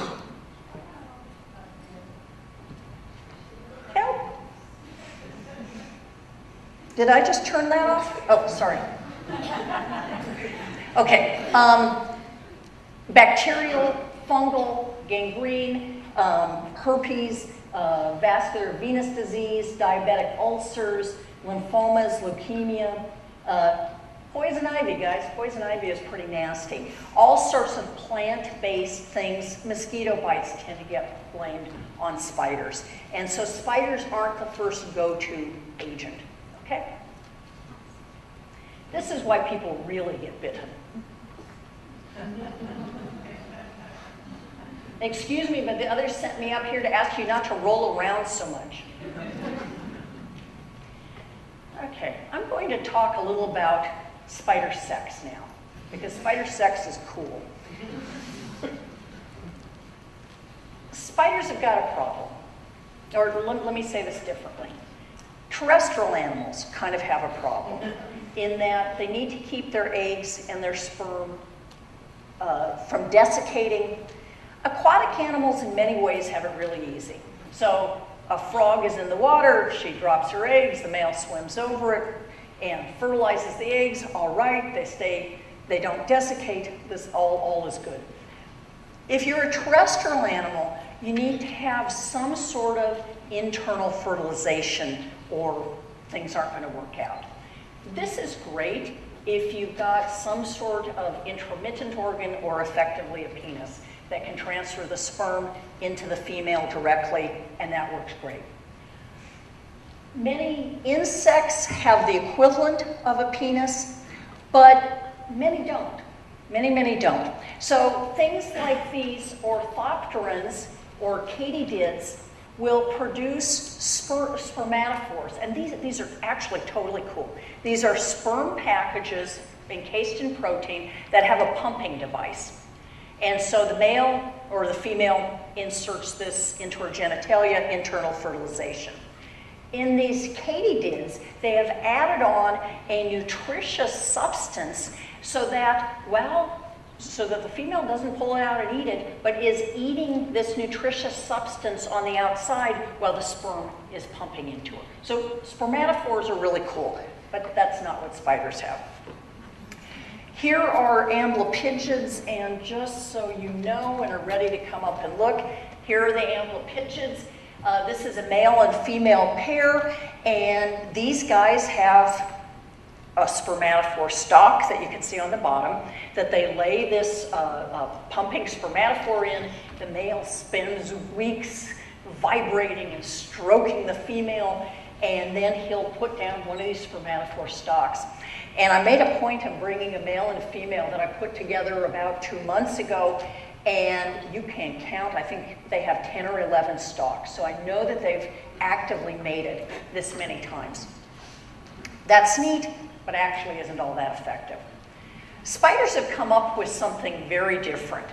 Help. Did I just turn that off? Oh, sorry. Okay. Um, bacterial, fungal, gangrene, um, herpes, uh, vascular venous disease, diabetic ulcers, lymphomas, leukemia, uh, poison ivy, guys. Poison ivy is pretty nasty. All sorts of plant-based things. Mosquito bites tend to get blamed on spiders. And so spiders aren't the first go-to agent. Okay? This is why people really get bitten. Excuse me, but the others sent me up here to ask you not to roll around so much. Okay, I'm going to talk a little about spider sex now, because spider sex is cool. Spiders have got a problem, or let, let me say this differently. Terrestrial animals kind of have a problem in that they need to keep their eggs and their sperm uh, from desiccating. Aquatic animals in many ways have it really easy. So a frog is in the water, she drops her eggs, the male swims over it and fertilizes the eggs. All right, they stay, they don't desiccate, this all, all is good. If you're a terrestrial animal, you need to have some sort of internal fertilization or things aren't going to work out. This is great if you've got some sort of intromittent organ or effectively a penis that can transfer the sperm into the female directly, and that works great. Many insects have the equivalent of a penis, but many don't. Many, many don't. So things like these orthopterans or katydids will produce sper spermatophores, and these, these are actually totally cool. These are sperm packages encased in protein that have a pumping device. And so the male or the female inserts this into her genitalia, internal fertilization. In these katydids, they have added on a nutritious substance so that, well, so that the female doesn't pull it out and eat it, but is eating this nutritious substance on the outside while the sperm is pumping into her. So spermatophores are really cool, but that's not what spiders have. Here are amblypygids, and just so you know and are ready to come up and look, here are the amblypygids. Uh, this is a male and female pair, and these guys have a spermatophore stalk that you can see on the bottom that they lay this uh, uh, pumping spermatophore in. The male spends weeks vibrating and stroking the female, and then he'll put down one of these spermatophore stalks. And I made a point of bringing a male and a female that I put together about two months ago, and you can count, I think they have ten or eleven stalks. So I know that they've actively mated this many times. That's neat, but actually isn't all that effective. Spiders have come up with something very different.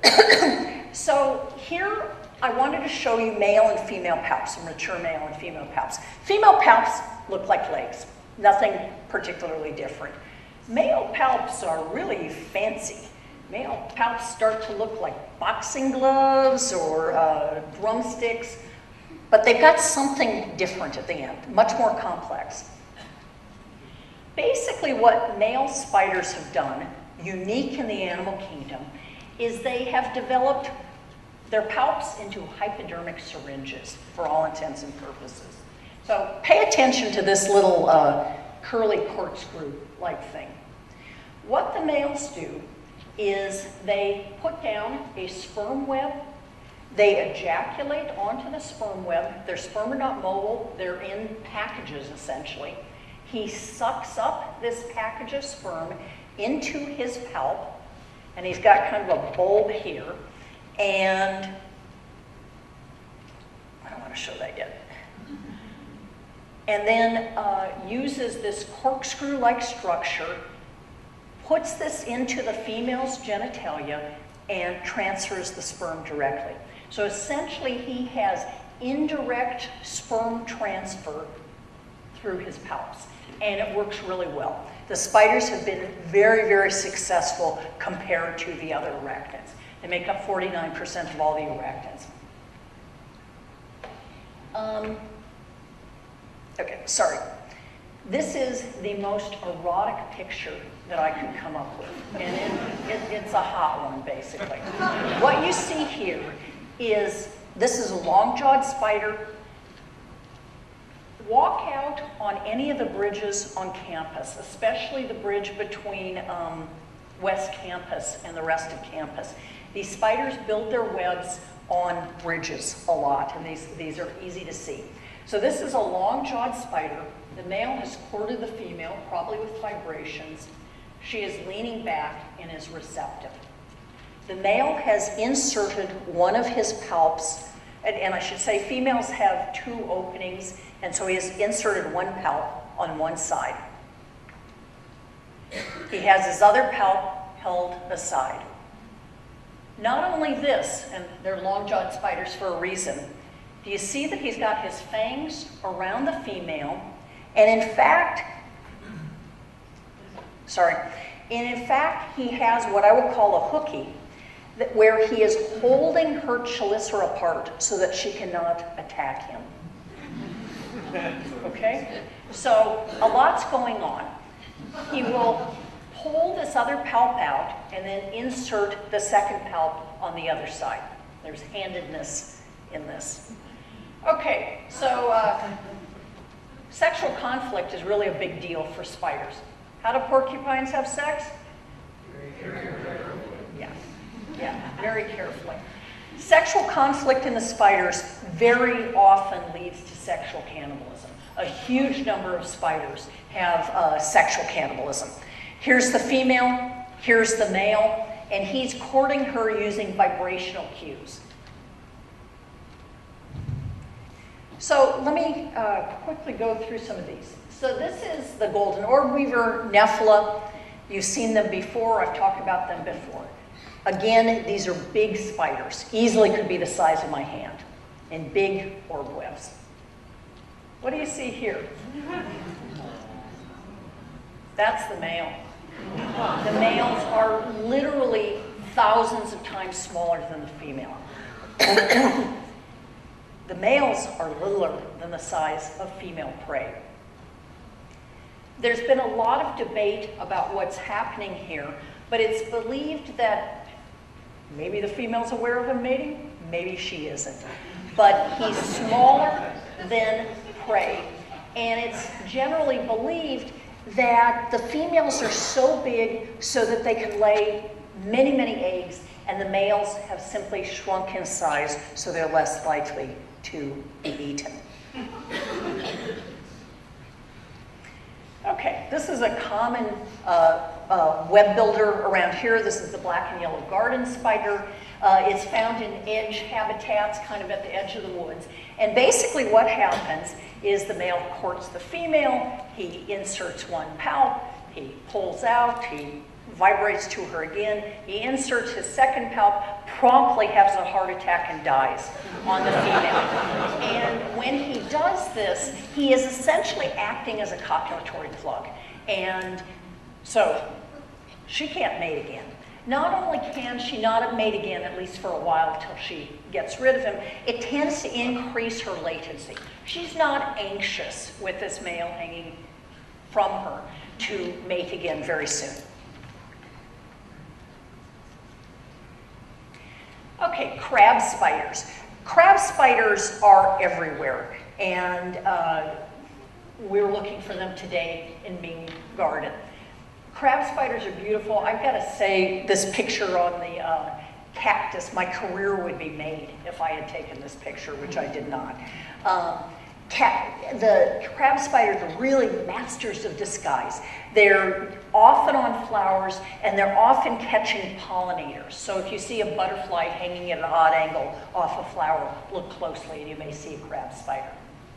So here I wanted to show you male and female palps, mature male and female palps. Female palps look like legs. Nothing particularly different. Male palps are really fancy. Male palps start to look like boxing gloves or uh, drumsticks, but they've got something different at the end, much more complex. Basically what male spiders have done, unique in the animal kingdom, is they have developed their palps into hypodermic syringes for all intents and purposes. So pay attention to this little uh, curly corkscrew-like thing. What the males do is they put down a sperm web, they ejaculate onto the sperm web. Their sperm are not mobile, they're in packages essentially. He sucks up this package of sperm into his palp, and he's got kind of a bulb here, and I don't want to show that yet. And then uh, uses this corkscrew-like structure, puts this into the female's genitalia, and transfers the sperm directly. So essentially he has indirect sperm transfer through his palps, and it works really well. The spiders have been very, very successful compared to the other arachnids. They make up forty-nine percent of all the arachnids. Um, Okay, sorry. This is the most erotic picture that I could come up with, and it, it, it's a hot one, basically. What you see here is, this is a long-jawed spider. Walk out on any of the bridges on campus, especially the bridge between um, West Campus and the rest of campus. These spiders build their webs on bridges a lot, and these, these are easy to see. So this is a long-jawed spider. The male has courted the female, probably with vibrations. She is leaning back and is receptive. The male has inserted one of his palps, and, and I should say females have two openings, and so he has inserted one palp on one side. He has his other palp held aside. Not only this, and they're long-jawed spiders for a reason, do you see that he's got his fangs around the female, and in fact, sorry, and in fact, he has what I would call a hooky, that where he is holding her chelicera apart so that she cannot attack him. Okay? So a lot's going on. He will pull this other palp out and then insert the second palp on the other side. There's handedness in this. Okay, so uh, sexual conflict is really a big deal for spiders. How do porcupines have sex? Yeah, yeah, very carefully. Sexual conflict in the spiders very often leads to sexual cannibalism. A huge number of spiders have uh, sexual cannibalism. Here's the female, here's the male, and he's courting her using vibrational cues. So let me uh, quickly go through some of these. So this is the golden orb weaver, Nephilah. You've seen them before, I've talked about them before. Again, these are big spiders, easily could be the size of my hand, and big orb webs. What do you see here? That's the male. The males are literally thousands of times smaller than the female. The males are littler than the size of female prey. There's been a lot of debate about what's happening here, but it's believed that maybe the female's aware of him mating, maybe she isn't. But he's smaller than prey, and it's generally believed that the females are so big so that they can lay many, many eggs, and the males have simply shrunk in size so they're less likely to be eaten. Okay, this is a common uh, uh, web builder around here. This is the black and yellow garden spider. Uh, it's found in edge habitats, kind of at the edge of the woods. And basically what happens is the male courts the female, he inserts one palp, he pulls out, he vibrates to her again, he inserts his second palp, promptly has a heart attack and dies on the female. And when he does this, he is essentially acting as a copulatory plug. And so she can't mate again. Not only can she not mate again, at least for a while until she gets rid of him, it tends to increase her latency. She's not anxious with this male hanging from her to mate again very soon. Okay, crab spiders. Crab spiders are everywhere, and uh, we're looking for them today in Bing Garden. Crab spiders are beautiful. I've got to say, this picture on the uh, cactus, my career would be made if I had taken this picture, which I did not. Um, cat, the crab spiders are really masters of disguise. They're often on flowers, and they're often catching pollinators. So if you see a butterfly hanging at an odd angle off a flower, look closely and you may see a crab spider.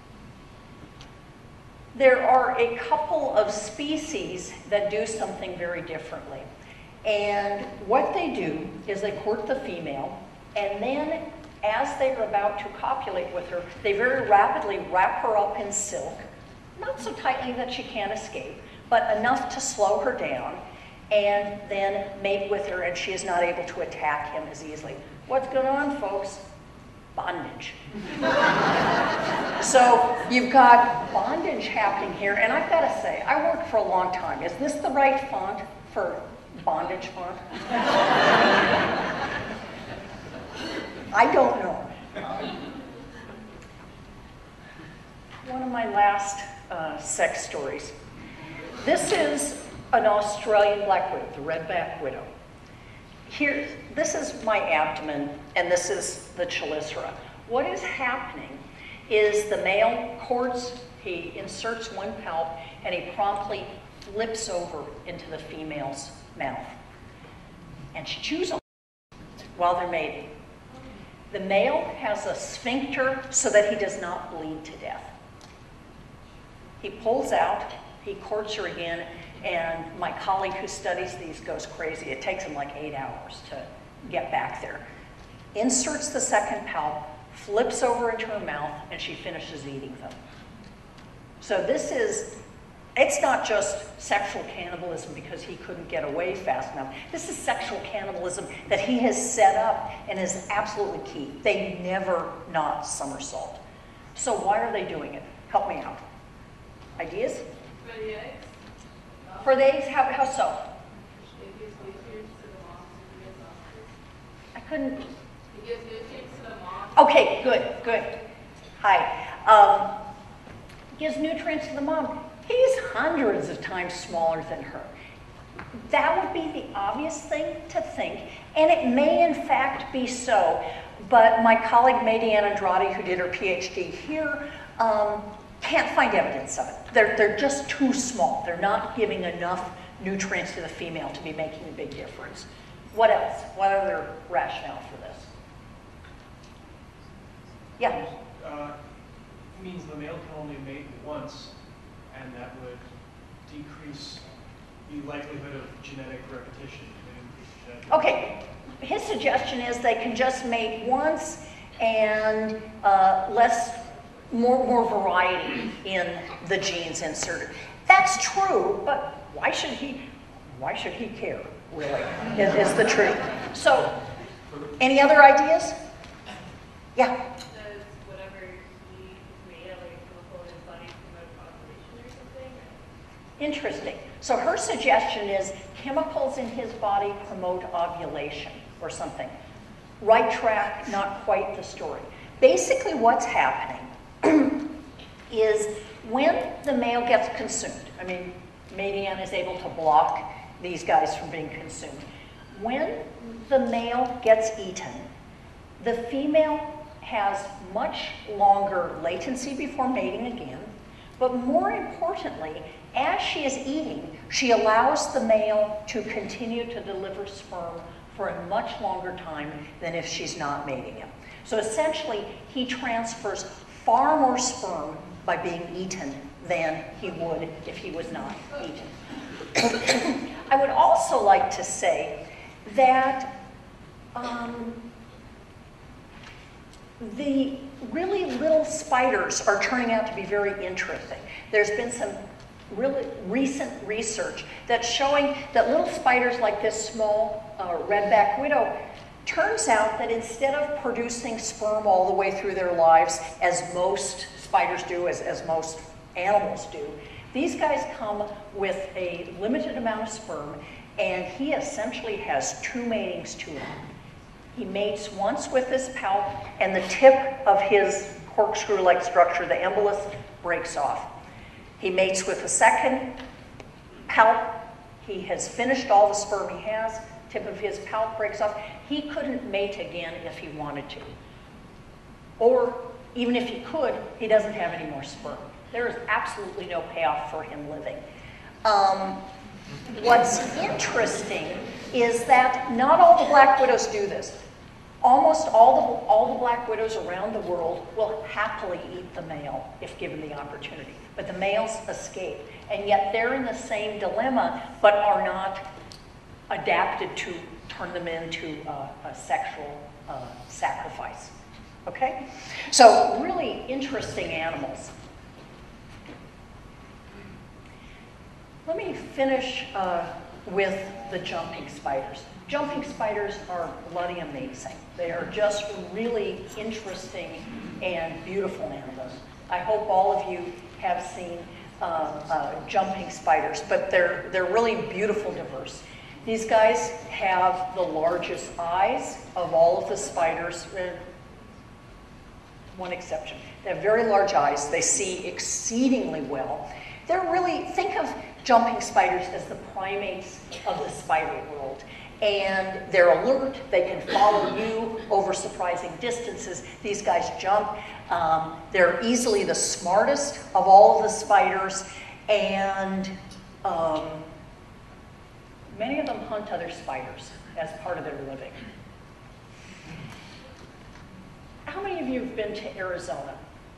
There are a couple of species that do something very differently. And what they do is they court the female, and then as they're about to copulate with her, they very rapidly wrap her up in silk, not so tightly that she can't escape, but enough to slow her down, and then mate with her, and she is not able to attack him as easily. What's going on, folks? Bondage. So you've got bondage happening here, and I've got to say, I worked for a long time. Is this the right font for bondage font? I don't know. One of my last uh, sex stories. This is an Australian black widow, the redback widow. Here, this is my abdomen, and this is the chelicera. What is happening is the male courts, he inserts one palp, and he promptly flips over into the female's mouth. And she chews on it. while they're mating. The male has a sphincter so that he does not bleed to death. He pulls out, he courts her again, and my colleague who studies these goes crazy. It takes him like eight hours to get back there. Inserts the second palp, flips over into her mouth, and she finishes eating them. So this is, it's not just sexual cannibalism because he couldn't get away fast enough. This is sexual cannibalism that he has set up and is absolutely key. They never not somersault. So why are they doing it? Help me out. Ideas? For the eggs? For the eggs, how, how so? It gives nutrients to the moms and gives offspring. I couldn't. It gives nutrients to the moms. Okay, good, good. Hi. Um, gives nutrients to the mom. He's hundreds of times smaller than her. That would be the obvious thing to think, and it may in fact be so, but my colleague Madiane Andrade, who did her PhD here, um, can't find evidence of it. They're, they're just too small. They're not giving enough nutrients to the female to be making a big difference. What else? What other rationale for this? Yeah? Uh, it means the male can only mate once, and that would decrease the likelihood of genetic repetition. Genetic Okay, his suggestion is they can just mate once and uh, less, more, more variety in the genes inserted. That's true, but why should he, why should he care, really, is, is the truth. So, any other ideas? Yeah? Does whatever he made, like a chemical in his body, promote ovulation or something? Interesting. So her suggestion is chemicals in his body promote ovulation or something. Right track, not quite the story. Basically what's happening is when the male gets consumed, I mean, Madiane is able to block these guys from being consumed. When the male gets eaten, the female has much longer latency before mating again, but more importantly, as she is eating, she allows the male to continue to deliver sperm for a much longer time than if she's not mating him. So essentially, he transfers far more sperm by being eaten than he would if he was not eaten. I would also like to say that um, the really little spiders are turning out to be very interesting. There's been some really recent research that's showing that little spiders like this small uh, redback widow, turns out that instead of producing sperm all the way through their lives, as most spiders do, as, as most animals do, these guys come with a limited amount of sperm, and he essentially has two matings to him. He mates once with this palp, and the tip of his corkscrew-like structure, the embolus, breaks off. He mates with a second palp. He has finished all the sperm he has. Tip of his palp breaks off. He couldn't mate again if he wanted to. Or even if he could, he doesn't have any more sperm. There is absolutely no payoff for him living. Um, what's interesting is that not all the black widows do this. Almost all the, all the black widows around the world will happily eat the male if given the opportunity. But the males escape. And yet they're in the same dilemma, but are not adapted to turn them into a, a sexual uh, sacrifice. Okay? So really interesting animals. Let me finish uh, with the jumping spiders. Jumping spiders are bloody amazing. They are just really interesting and beautiful animals. I hope all of you have seen uh, uh, jumping spiders, but they're, they're really beautiful, diverse. These guys have the largest eyes of all of the spiders, uh, one exception. They have very large eyes. They see exceedingly well. They're really, think of jumping spiders as the primates of the spider world. And they're alert, they can follow you over surprising distances. These guys jump. Um, they're easily the smartest of all of the spiders, and um, many of them hunt other spiders as part of their living. How many of you have been to Arizona?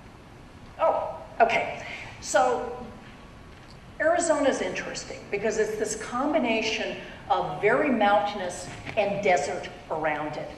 Oh, okay. So Arizona is interesting because it's this combination of very mountainous and desert around it.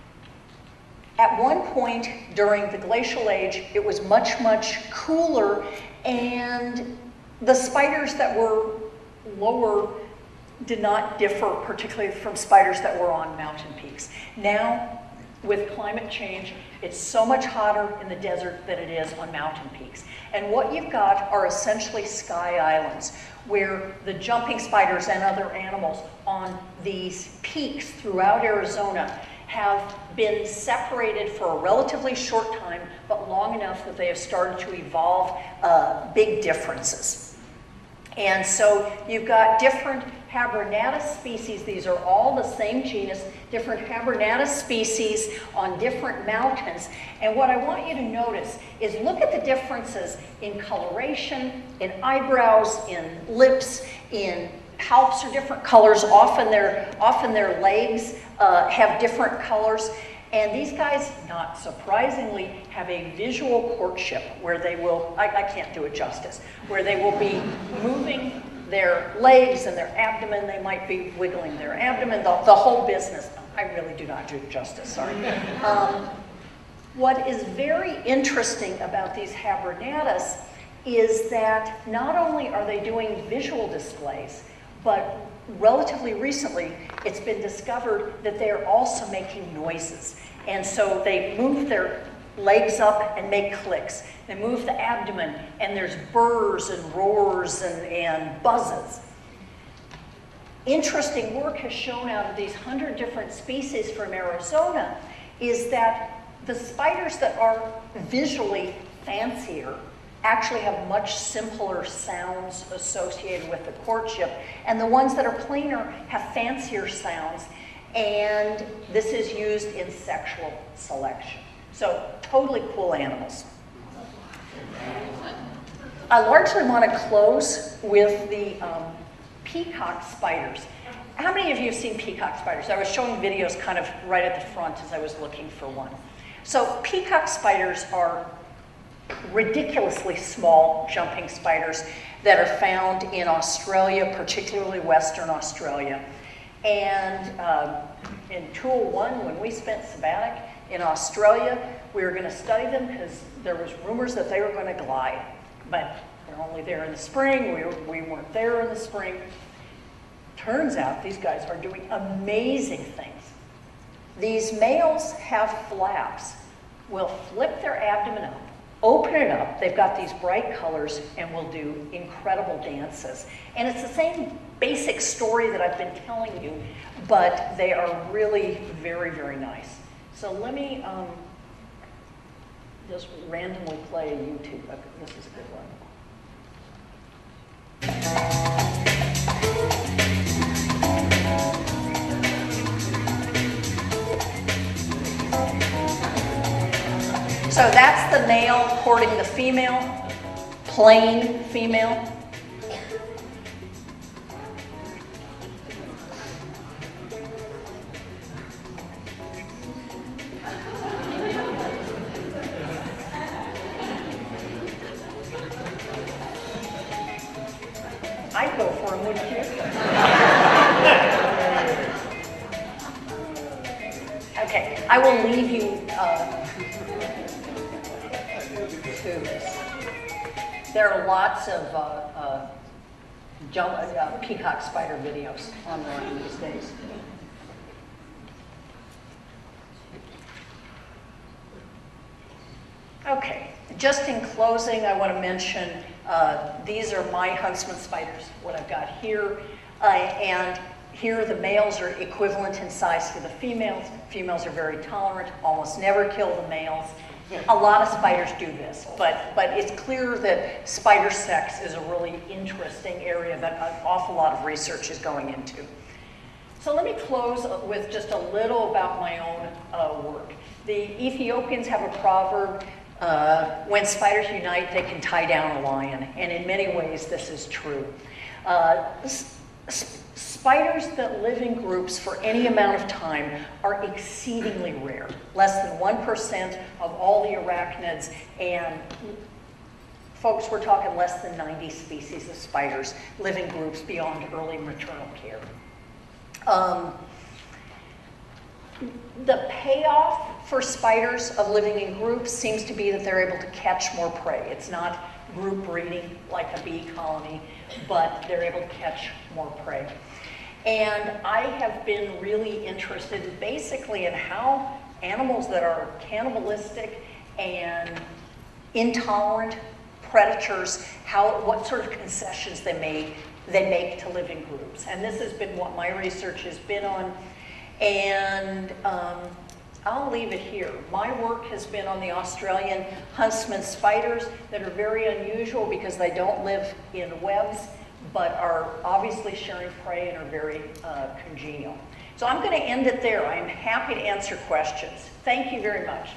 At one point during the glacial age, it was much, much cooler, and the spiders that were lower did not differ particularly from spiders that were on mountain peaks. Now, with climate change, it's so much hotter in the desert than it is on mountain peaks. And what you've got are essentially sky islands, where the jumping spiders and other animals on these peaks throughout Arizona have been separated for a relatively short time, but long enough that they have started to evolve uh, big differences. And so you've got different Habernatus species. These are all the same genus, different Habernatus species on different mountains. And what I want you to notice is look at the differences in coloration, in eyebrows, in lips, in palps are different colors. Often their, often their legs uh, have different colors. And these guys, not surprisingly, have a visual courtship where they will, I, I can't do it justice, where they will be moving their legs and their abdomen. They might be wiggling their abdomen, the, the whole business. I really do not do it justice, sorry. Um, what is very interesting about these Habernatus is that not only are they doing visual displays, but relatively recently, it's been discovered that they're also making noises. And so they move their legs up and make clicks. They move the abdomen, and there's burrs and roars and, and buzzes. Interesting work has shown out of these hundred different species from Arizona is that the spiders that are visually fancier actually have much simpler sounds associated with the courtship, and the ones that are plainer have fancier sounds, and this is used in sexual selection. So totally cool animals. I largely want to close with the um, peacock spiders. How many of you have seen peacock spiders? I was showing videos kind of right at the front as I was looking for one. So peacock spiders are ridiculously small jumping spiders that are found in Australia, particularly Western Australia. And um, in two oh one, when we spent sabbatic in Australia, we were going to study them because there was rumors that they were going to glide. But they're only there in the spring. We, were, we weren't there in the spring. Turns out these guys are doing amazing things. These males have flaps, will flip their abdomen up, open it up. They've got these bright colors and will do incredible dances. And it's the same basic story that I've been telling you, but they are really very, very nice. So let me um, just randomly play a YouTube. Okay, this is a good one. So that's the male courting the female, plain female. I'd go for him, wouldn't you? Okay, I will leave you uh, to this. There are lots of uh, uh, jump, uh, peacock spider videos online these days. Okay, just in closing, I want to mention uh, these are my huntsman spiders, what I've got here. Uh, and here the males are equivalent in size to the females. Females are very tolerant, almost never kill the males. A lot of spiders do this, but, but it's clear that spider sex is a really interesting area that an awful lot of research is going into. So let me close with just a little about my own uh, work. The Ethiopians have a proverb, uh, when spiders unite, they can tie down a lion. And in many ways, this is true. Uh, Spiders that live in groups for any amount of time are exceedingly rare. Less than one percent of all the arachnids, and folks, we're talking less than ninety species of spiders live in groups beyond early maternal care. Um, the payoff for spiders of living in groups seems to be that they're able to catch more prey. It's not group breeding like a bee colony, but they're able to catch more prey. And I have been really interested basically in how animals that are cannibalistic and intolerant predators, how, what sort of concessions they make, they make to live in groups. And this has been what my research has been on. And um, I'll leave it here. My work has been on the Australian huntsman spiders that are very unusual because they don't live in webs, but are obviously sharing prey and are very uh, congenial. So I'm going to end it there. I'm happy to answer questions. Thank you very much.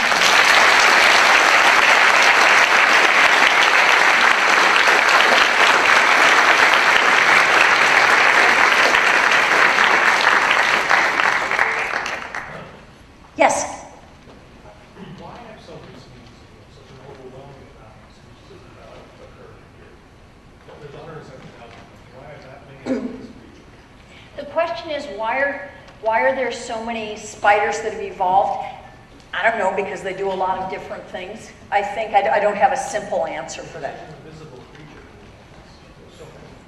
Yes? Why have so many species, such an overwhelming amount of species uh, occur here? There's one hundred seventy thousand. Why are that many of these creatures? The question is, why are, why are there so many spiders that have evolved? I don't know, because they do a lot of different things. I think I, I don't have a simple answer for that. An invisible creature. There's so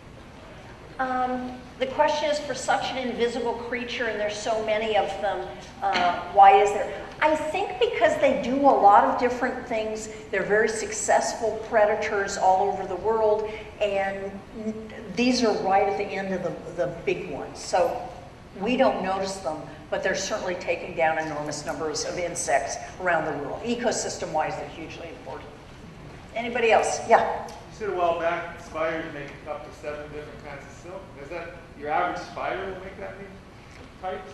many. Um, the question is, for such an invisible creature, and there's so many of them, uh, why is there? I think because they do a lot of different things. They're very successful predators all over the world, and these are right at the end of the, the big ones. So we don't notice them, but they're certainly taking down enormous numbers of insects around the world. Ecosystem-wise, they're hugely important. Anybody else? Yeah? You said a while back spiders make up to seven different kinds of silk. Is that your average spider will make that many types?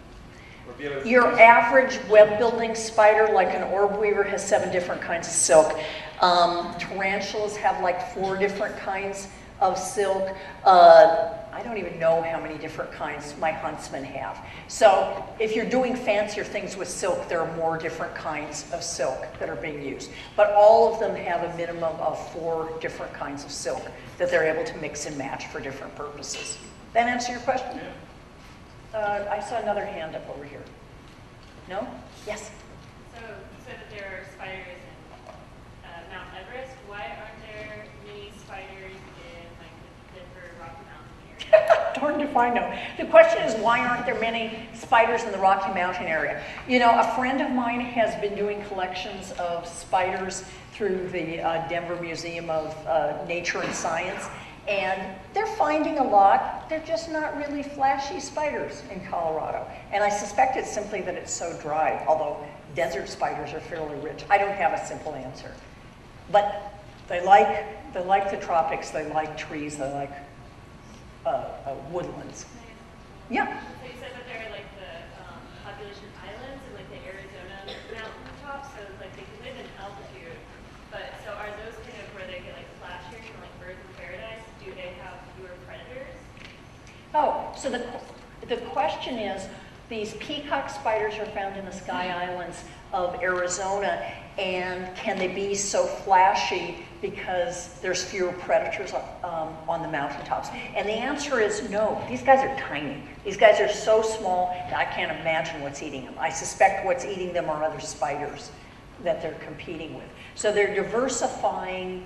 Or be able to Your average web-building spider, like an orb weaver, has seven different kinds of silk. Um, tarantulas have like four different kinds of silk. Uh, I don't even know how many different kinds my huntsmen have. So if you're doing fancier things with silk, there are more different kinds of silk that are being used. But all of them have a minimum of four different kinds of silk that they're able to mix and match for different purposes. That answer your question? Yeah. Uh, I saw another hand up over here. No? Yes? So you said that there are spiders in uh, Mount Everest. Why aren't there many spiders in like the Denver Rocky Mountain area? Darned if I know. The question is, why aren't there many spiders in the Rocky Mountain area? You know, a friend of mine has been doing collections of spiders through the uh, Denver Museum of uh, Nature and Science, and they're finding a lot. They're just not really flashy spiders in Colorado. And I suspect it's simply that it's so dry, although desert spiders are fairly rich. I don't have a simple answer. But they like, they like the tropics, they like trees, they like uh, uh, woodlands. Yeah? So you said that there are like the um, population islands and like the Arizona mountaintops, so like they can live in altitude. But so are those kind of where they get like flashier, kind of like birds in paradise? Do they have fewer predators? Oh, so the, the question is, these peacock spiders are found in the Sky Islands of Arizona, and can they be so flashy because there's fewer predators um, on the mountaintops? And the answer is no. These guys are tiny. These guys are so small that I can't imagine what's eating them. I suspect what's eating them are other spiders that they're competing with. So they're diversifying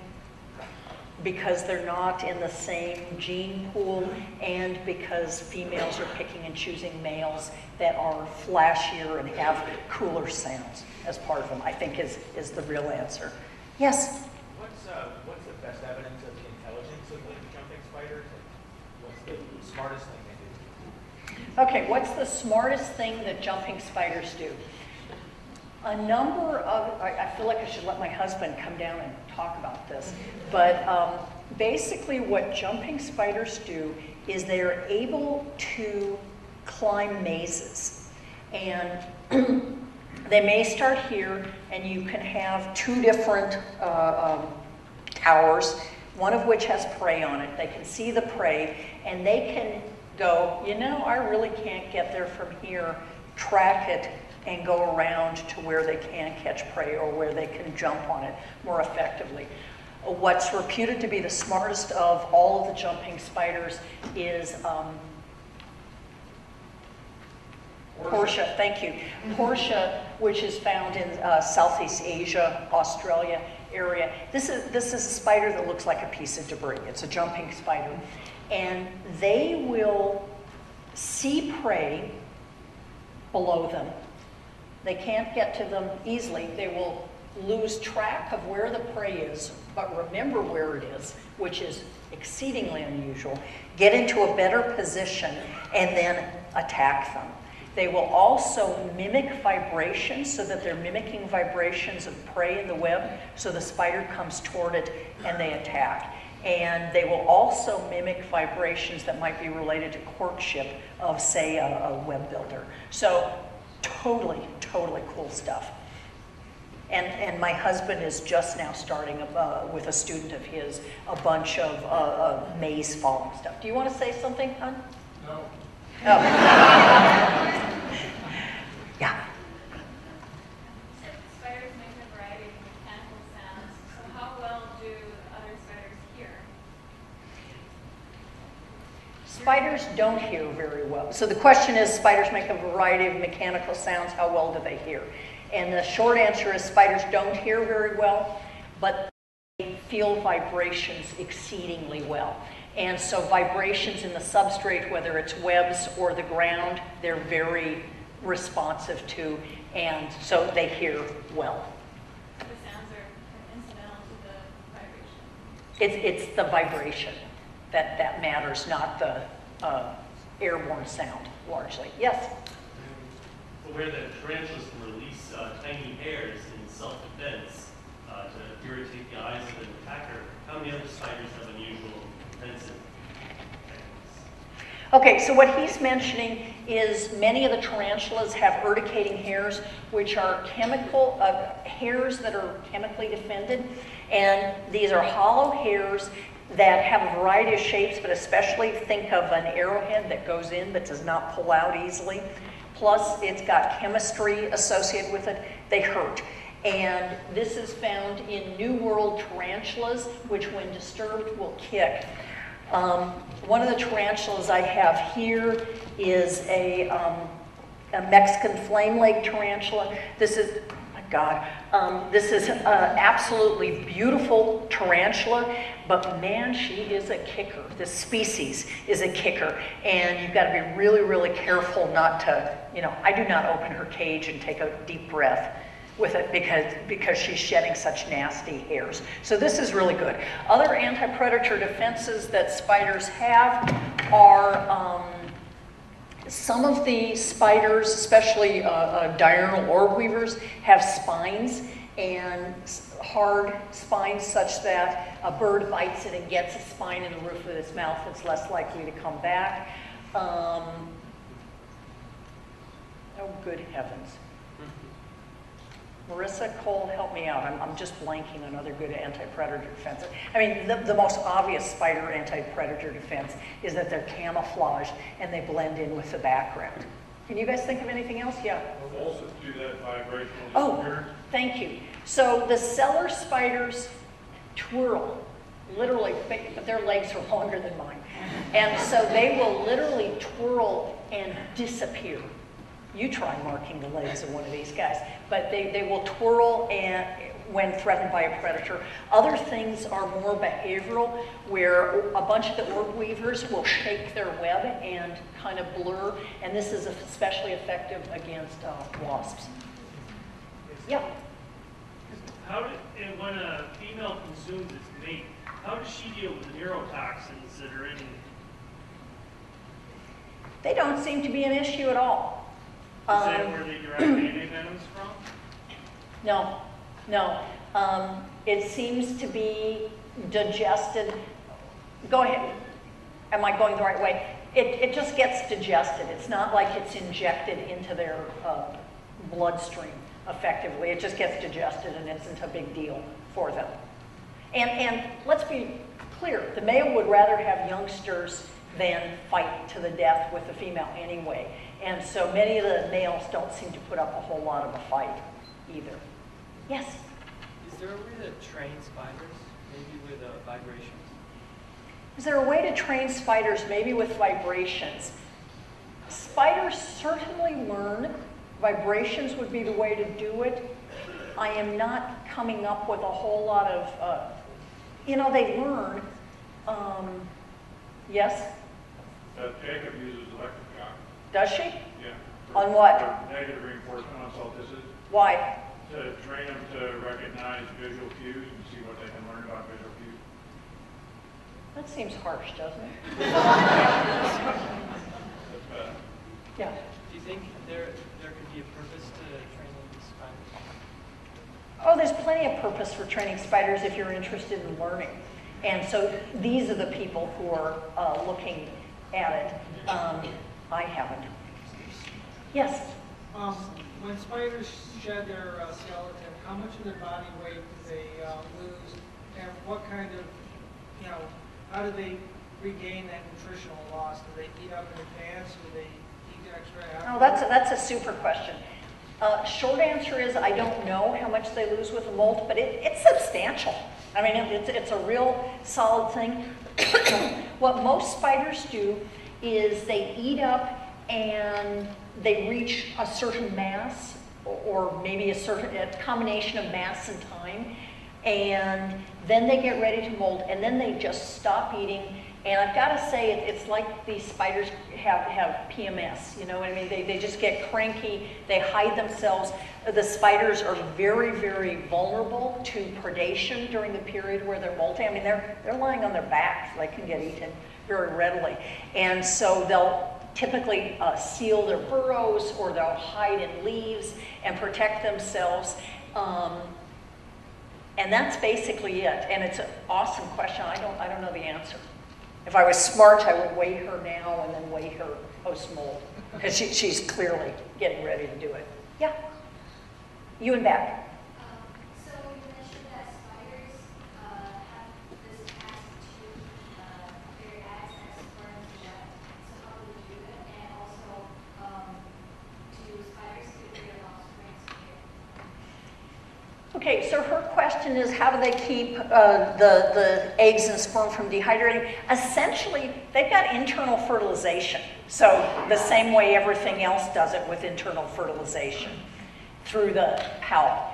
because they're not in the same gene pool, and because females are picking and choosing males that are flashier and have cooler sounds as part of them, I think is, is the real answer. Yes? What's, uh, what's the best evidence of the intelligence of the jumping spiders? And what's the smartest thing they do? Okay, what's the smartest thing that jumping spiders do? A number of, I, I feel like I should let my husband come down and talk about this, but um, basically what jumping spiders do is they are able to climb mazes. And they may start here, and you can have two different uh, um, towers, one of which has prey on it. They can see the prey, and they can go, you know, I really can't get there from here, track it, and go around to where they can catch prey or where they can jump on it more effectively. What's reputed to be the smartest of all of the jumping spiders is um, Portia, thank you. Portia, which is found in uh, Southeast Asia, Australia area. This is, this is a spider that looks like a piece of debris. It's a jumping spider. And they will see prey below them. They can't get to them easily. They will lose track of where the prey is, but remember where it is, which is exceedingly unusual, get into a better position, and then attack them. They will also mimic vibrations so that they're mimicking vibrations of prey in the web, so the spider comes toward it and they attack. And they will also mimic vibrations that might be related to courtship of, say, a, a web builder. So totally, totally cool stuff. And, and my husband is just now starting uh, with a student of his a bunch of uh, uh, maze falling stuff. Do you want to say something, hon? No. Oh. Yeah. Spiders make a variety of mechanical sounds. So how well do other spiders hear? Spiders don't hear very well. So the question is, spiders make a variety of mechanical sounds. How well do they hear? And the short answer is spiders don't hear very well, but they feel vibrations exceedingly well. And so vibrations in the substrate, whether it's webs or the ground, they're very responsive to, and so they hear well. The sounds are incidental to the vibration. It's, it's the vibration that, that matters, not the uh, airborne sound, largely. Yes? Where the tarantulas can release uh, tiny hairs in self-defense uh, to irritate the eyes of an attacker, how many other spiders have unusual defensive techniques? Okay, so what he's mentioning is many of the tarantulas have urticating hairs, which are chemical uh, hairs that are chemically defended, and these are hollow hairs that have a variety of shapes, but especially think of an arrowhead that goes in but does not pull out easily. Plus, it's got chemistry associated with it. They hurt. And this is found in New World tarantulas, which when disturbed will kick. Um, one of the tarantulas I have here is a, um, a Mexican flame leg tarantula. This is, oh my God, um, this is an absolutely beautiful tarantula, but man, she is a kicker. This species is a kicker, and you've got to be really, really careful not to, you know, I do not open her cage and take a deep breath with it because, because she's shedding such nasty hairs. So this is really good. Other anti-predator defenses that spiders have are um, some of the spiders, especially uh, uh, diurnal orb weavers, have spines, and hard spines such that a bird bites it and gets a spine in the roof of its mouth, it's less likely to come back. Um, oh, good heavens. Marissa, Cole, help me out. I'm, I'm just blanking on other good anti-predator defenses. I mean, the, the most obvious spider anti-predator defense is that they're camouflaged and they blend in with the background. Can you guys think of anything else? Yeah. Also do that vibrational. Oh, thank you. So the cellar spiders twirl, literally, but their legs are longer than mine. And so they will literally twirl and disappear. You try marking the legs of one of these guys, but they, they will twirl and when threatened by a predator. Other things are more behavioral, where a bunch of the orb weavers will shake their web and kind of blur, and this is especially effective against uh, wasps. Yeah? How did, and when a female consumes its mate, how does she deal with the neurotoxins that are in? They don't seem to be an issue at all. Is Um, that where they derive antivenoms from? No, no. Um, it seems to be digested. Go ahead. Am I going the right way? It, it just gets digested. It's not like it's injected into their uh, bloodstream effectively. It just gets digested and it isn't a big deal for them. And, and let's be clear, the male would rather have youngsters than fight to the death with the female anyway. And so many of the males don't seem to put up a whole lot of a fight either. Yes? Is there a way to train spiders, maybe with uh, vibrations? Is there a way to train spiders maybe with vibrations? Spiders certainly learn. Vibrations would be the way to do it. I am not coming up with a whole lot of, uh, you know, they learn. Um, yes? Uh, Jacob uses electric shock. Does she? Yeah. On what? For negative reinforcement on solstices. Why? To train them to recognize visual cues and see what they can learn about visual cues. That seems harsh, doesn't it? That's better. Yeah. Do you think there there could be a purpose to training these spiders? Oh, there's plenty of purpose for training spiders if you're interested in learning. And so these are the people who are uh, looking at it. Um, I haven't. Yes? Um, when spiders shed their uh, skeleton, how much of their body weight do they uh, lose, and what kind of, you know, how do they regain that nutritional loss? Do they eat up in advance? Do they eat extra after? Oh, that's a, that's a super question. Uh, short answer is I don't know how much they lose with the molt, but it, it's substantial. I mean, it, it's, it's a real solid thing. What most spiders do is they eat up and they reach a certain mass, or maybe a certain a combination of mass and time, and then they get ready to molt, and then they just stop eating. And I've got to say, it, it's like these spiders have, have P M S, you know what I mean? They, they just get cranky, they hide themselves. The spiders are very, very vulnerable to predation during the period where they're molting. I mean, they're, they're lying on their backs, they can get eaten very readily. And so they'll typically uh, seal their burrows, or they'll hide in leaves and protect themselves. Um, and that's basically it. And it's an awesome question. I don't, I don't know the answer. If I was smart, I would weigh her now and then weigh her post-molt, because she, she's clearly getting ready to do it. Yeah? You and back. Um, so you mentioned that spiders uh, have this capacity to uh, their eggs as sperm to death. So how do they do it? And also, um, do spiders get rid of offspring here? Okay, so her question is, how do they keep uh, the, the eggs and sperm from dehydrating? Essentially, they've got internal fertilization. So the same way everything else does it with internal fertilization through the palp.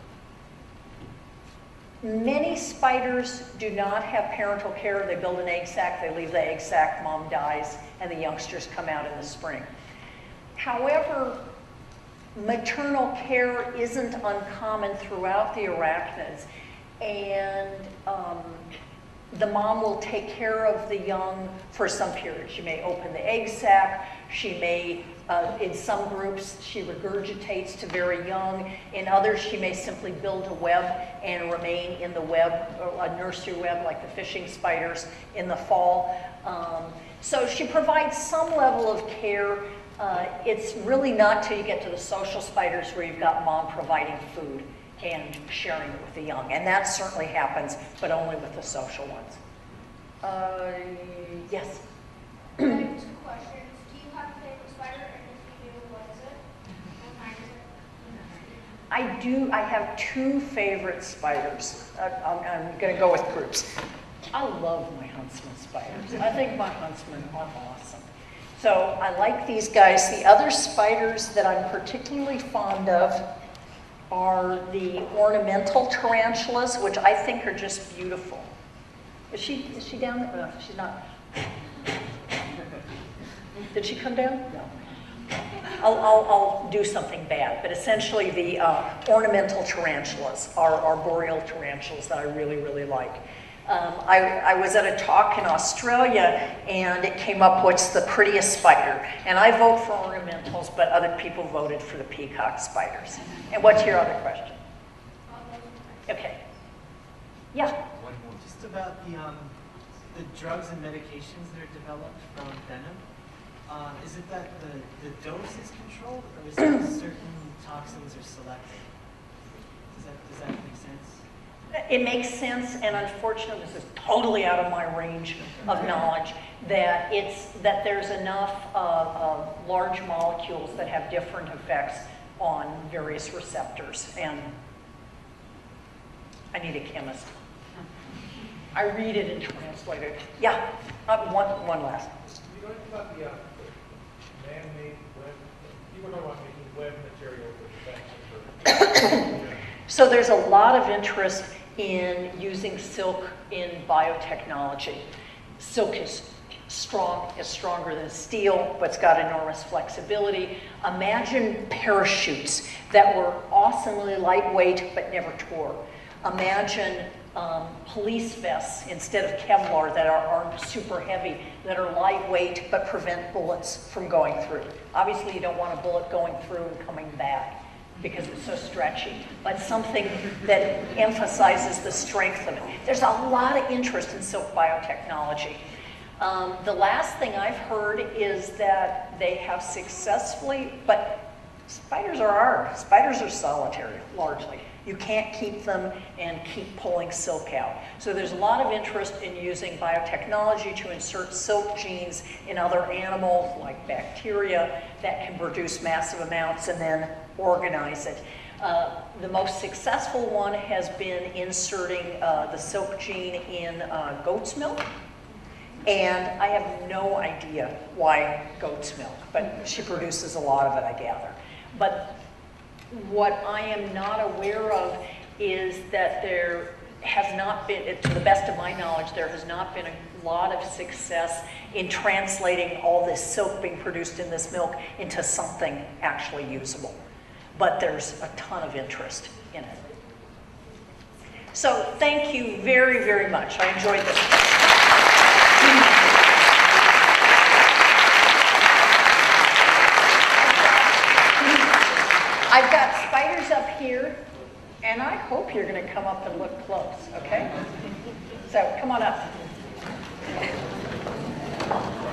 Many spiders do not have parental care. They build an egg sac, they leave the egg sac, mom dies, and the youngsters come out in the spring. However, maternal care isn't uncommon throughout the arachnids, and um, the mom will take care of the young for some period. She may open the egg sac, she may, uh, in some groups, she regurgitates to very young. In others, she may simply build a web and remain in the web, a nursery web like the fishing spiders in the fall. Um, so she provides some level of care. Uh, it's really not till you get to the social spiders where you've got mom providing food and sharing it with the young. And that certainly happens, but only with the social ones. Uh, yes? I have two questions. Do you have a favorite spider? And if you do, what is it? What kind is it? I do. I have two favorite spiders. Uh, I'm, I'm going to go with groups. I love my huntsman spiders. I think my huntsmen are awesome. So I like these guys. The other spiders that I'm particularly fond of are the ornamental tarantulas, which I think are just beautiful. Is she, is she down there? No, she's not. Did she come down? No. I'll, I'll, I'll do something bad, but essentially the uh, ornamental tarantulas are arboreal tarantulas that I really, really like. Um, I, I was at a talk in Australia, and it came up, what's the prettiest spider? And I vote for ornamentals, but other people voted for the peacock spiders. And what's your other question? Okay. Yeah? One more. Just about the, um, the drugs and medications that are developed from venom. Uh, is it that the, the dose is controlled, or is it certain toxins are selected? Does that, does that make sense? It makes sense, and unfortunately, this is totally out of my range of knowledge, that it's, that there's enough uh, uh, large molecules that have different effects on various receptors, and I need a chemist. I read it and translate it. Yeah, uh, one, one last. You know anything about the uh, man-made web? You were talking about making web material for defense. So there's a lot of interest in using silk in biotechnology. Silk is strong, is stronger than steel, but it's got enormous flexibility. Imagine parachutes that were awesomely lightweight but never tore. Imagine um, police vests instead of Kevlar that are, are super heavy, that are lightweight but prevent bullets from going through. Obviously, you don't want a bullet going through and coming back because it's so stretchy, but something that emphasizes the strength of it. There's a lot of interest in silk biotechnology. Um, the last thing I've heard is that they have successfully, but spiders are hard. Spiders are solitary, largely. You can't keep them and keep pulling silk out. So there's a lot of interest in using biotechnology to insert silk genes in other animals, like bacteria, that can produce massive amounts and then organize it. Uh, the most successful one has been inserting uh, the silk gene in uh, goat's milk. And I have no idea why goat's milk, but she produces a lot of it, I gather. But what I am not aware of is that there has not been, to the best of my knowledge, there has not been a lot of success in translating all this silk being produced in this milk into something actually usable. But there's a ton of interest in it. So thank you very, very much. I enjoyed this. I've got spiders up here, and I hope you're going to come up and look close, okay? So come on up.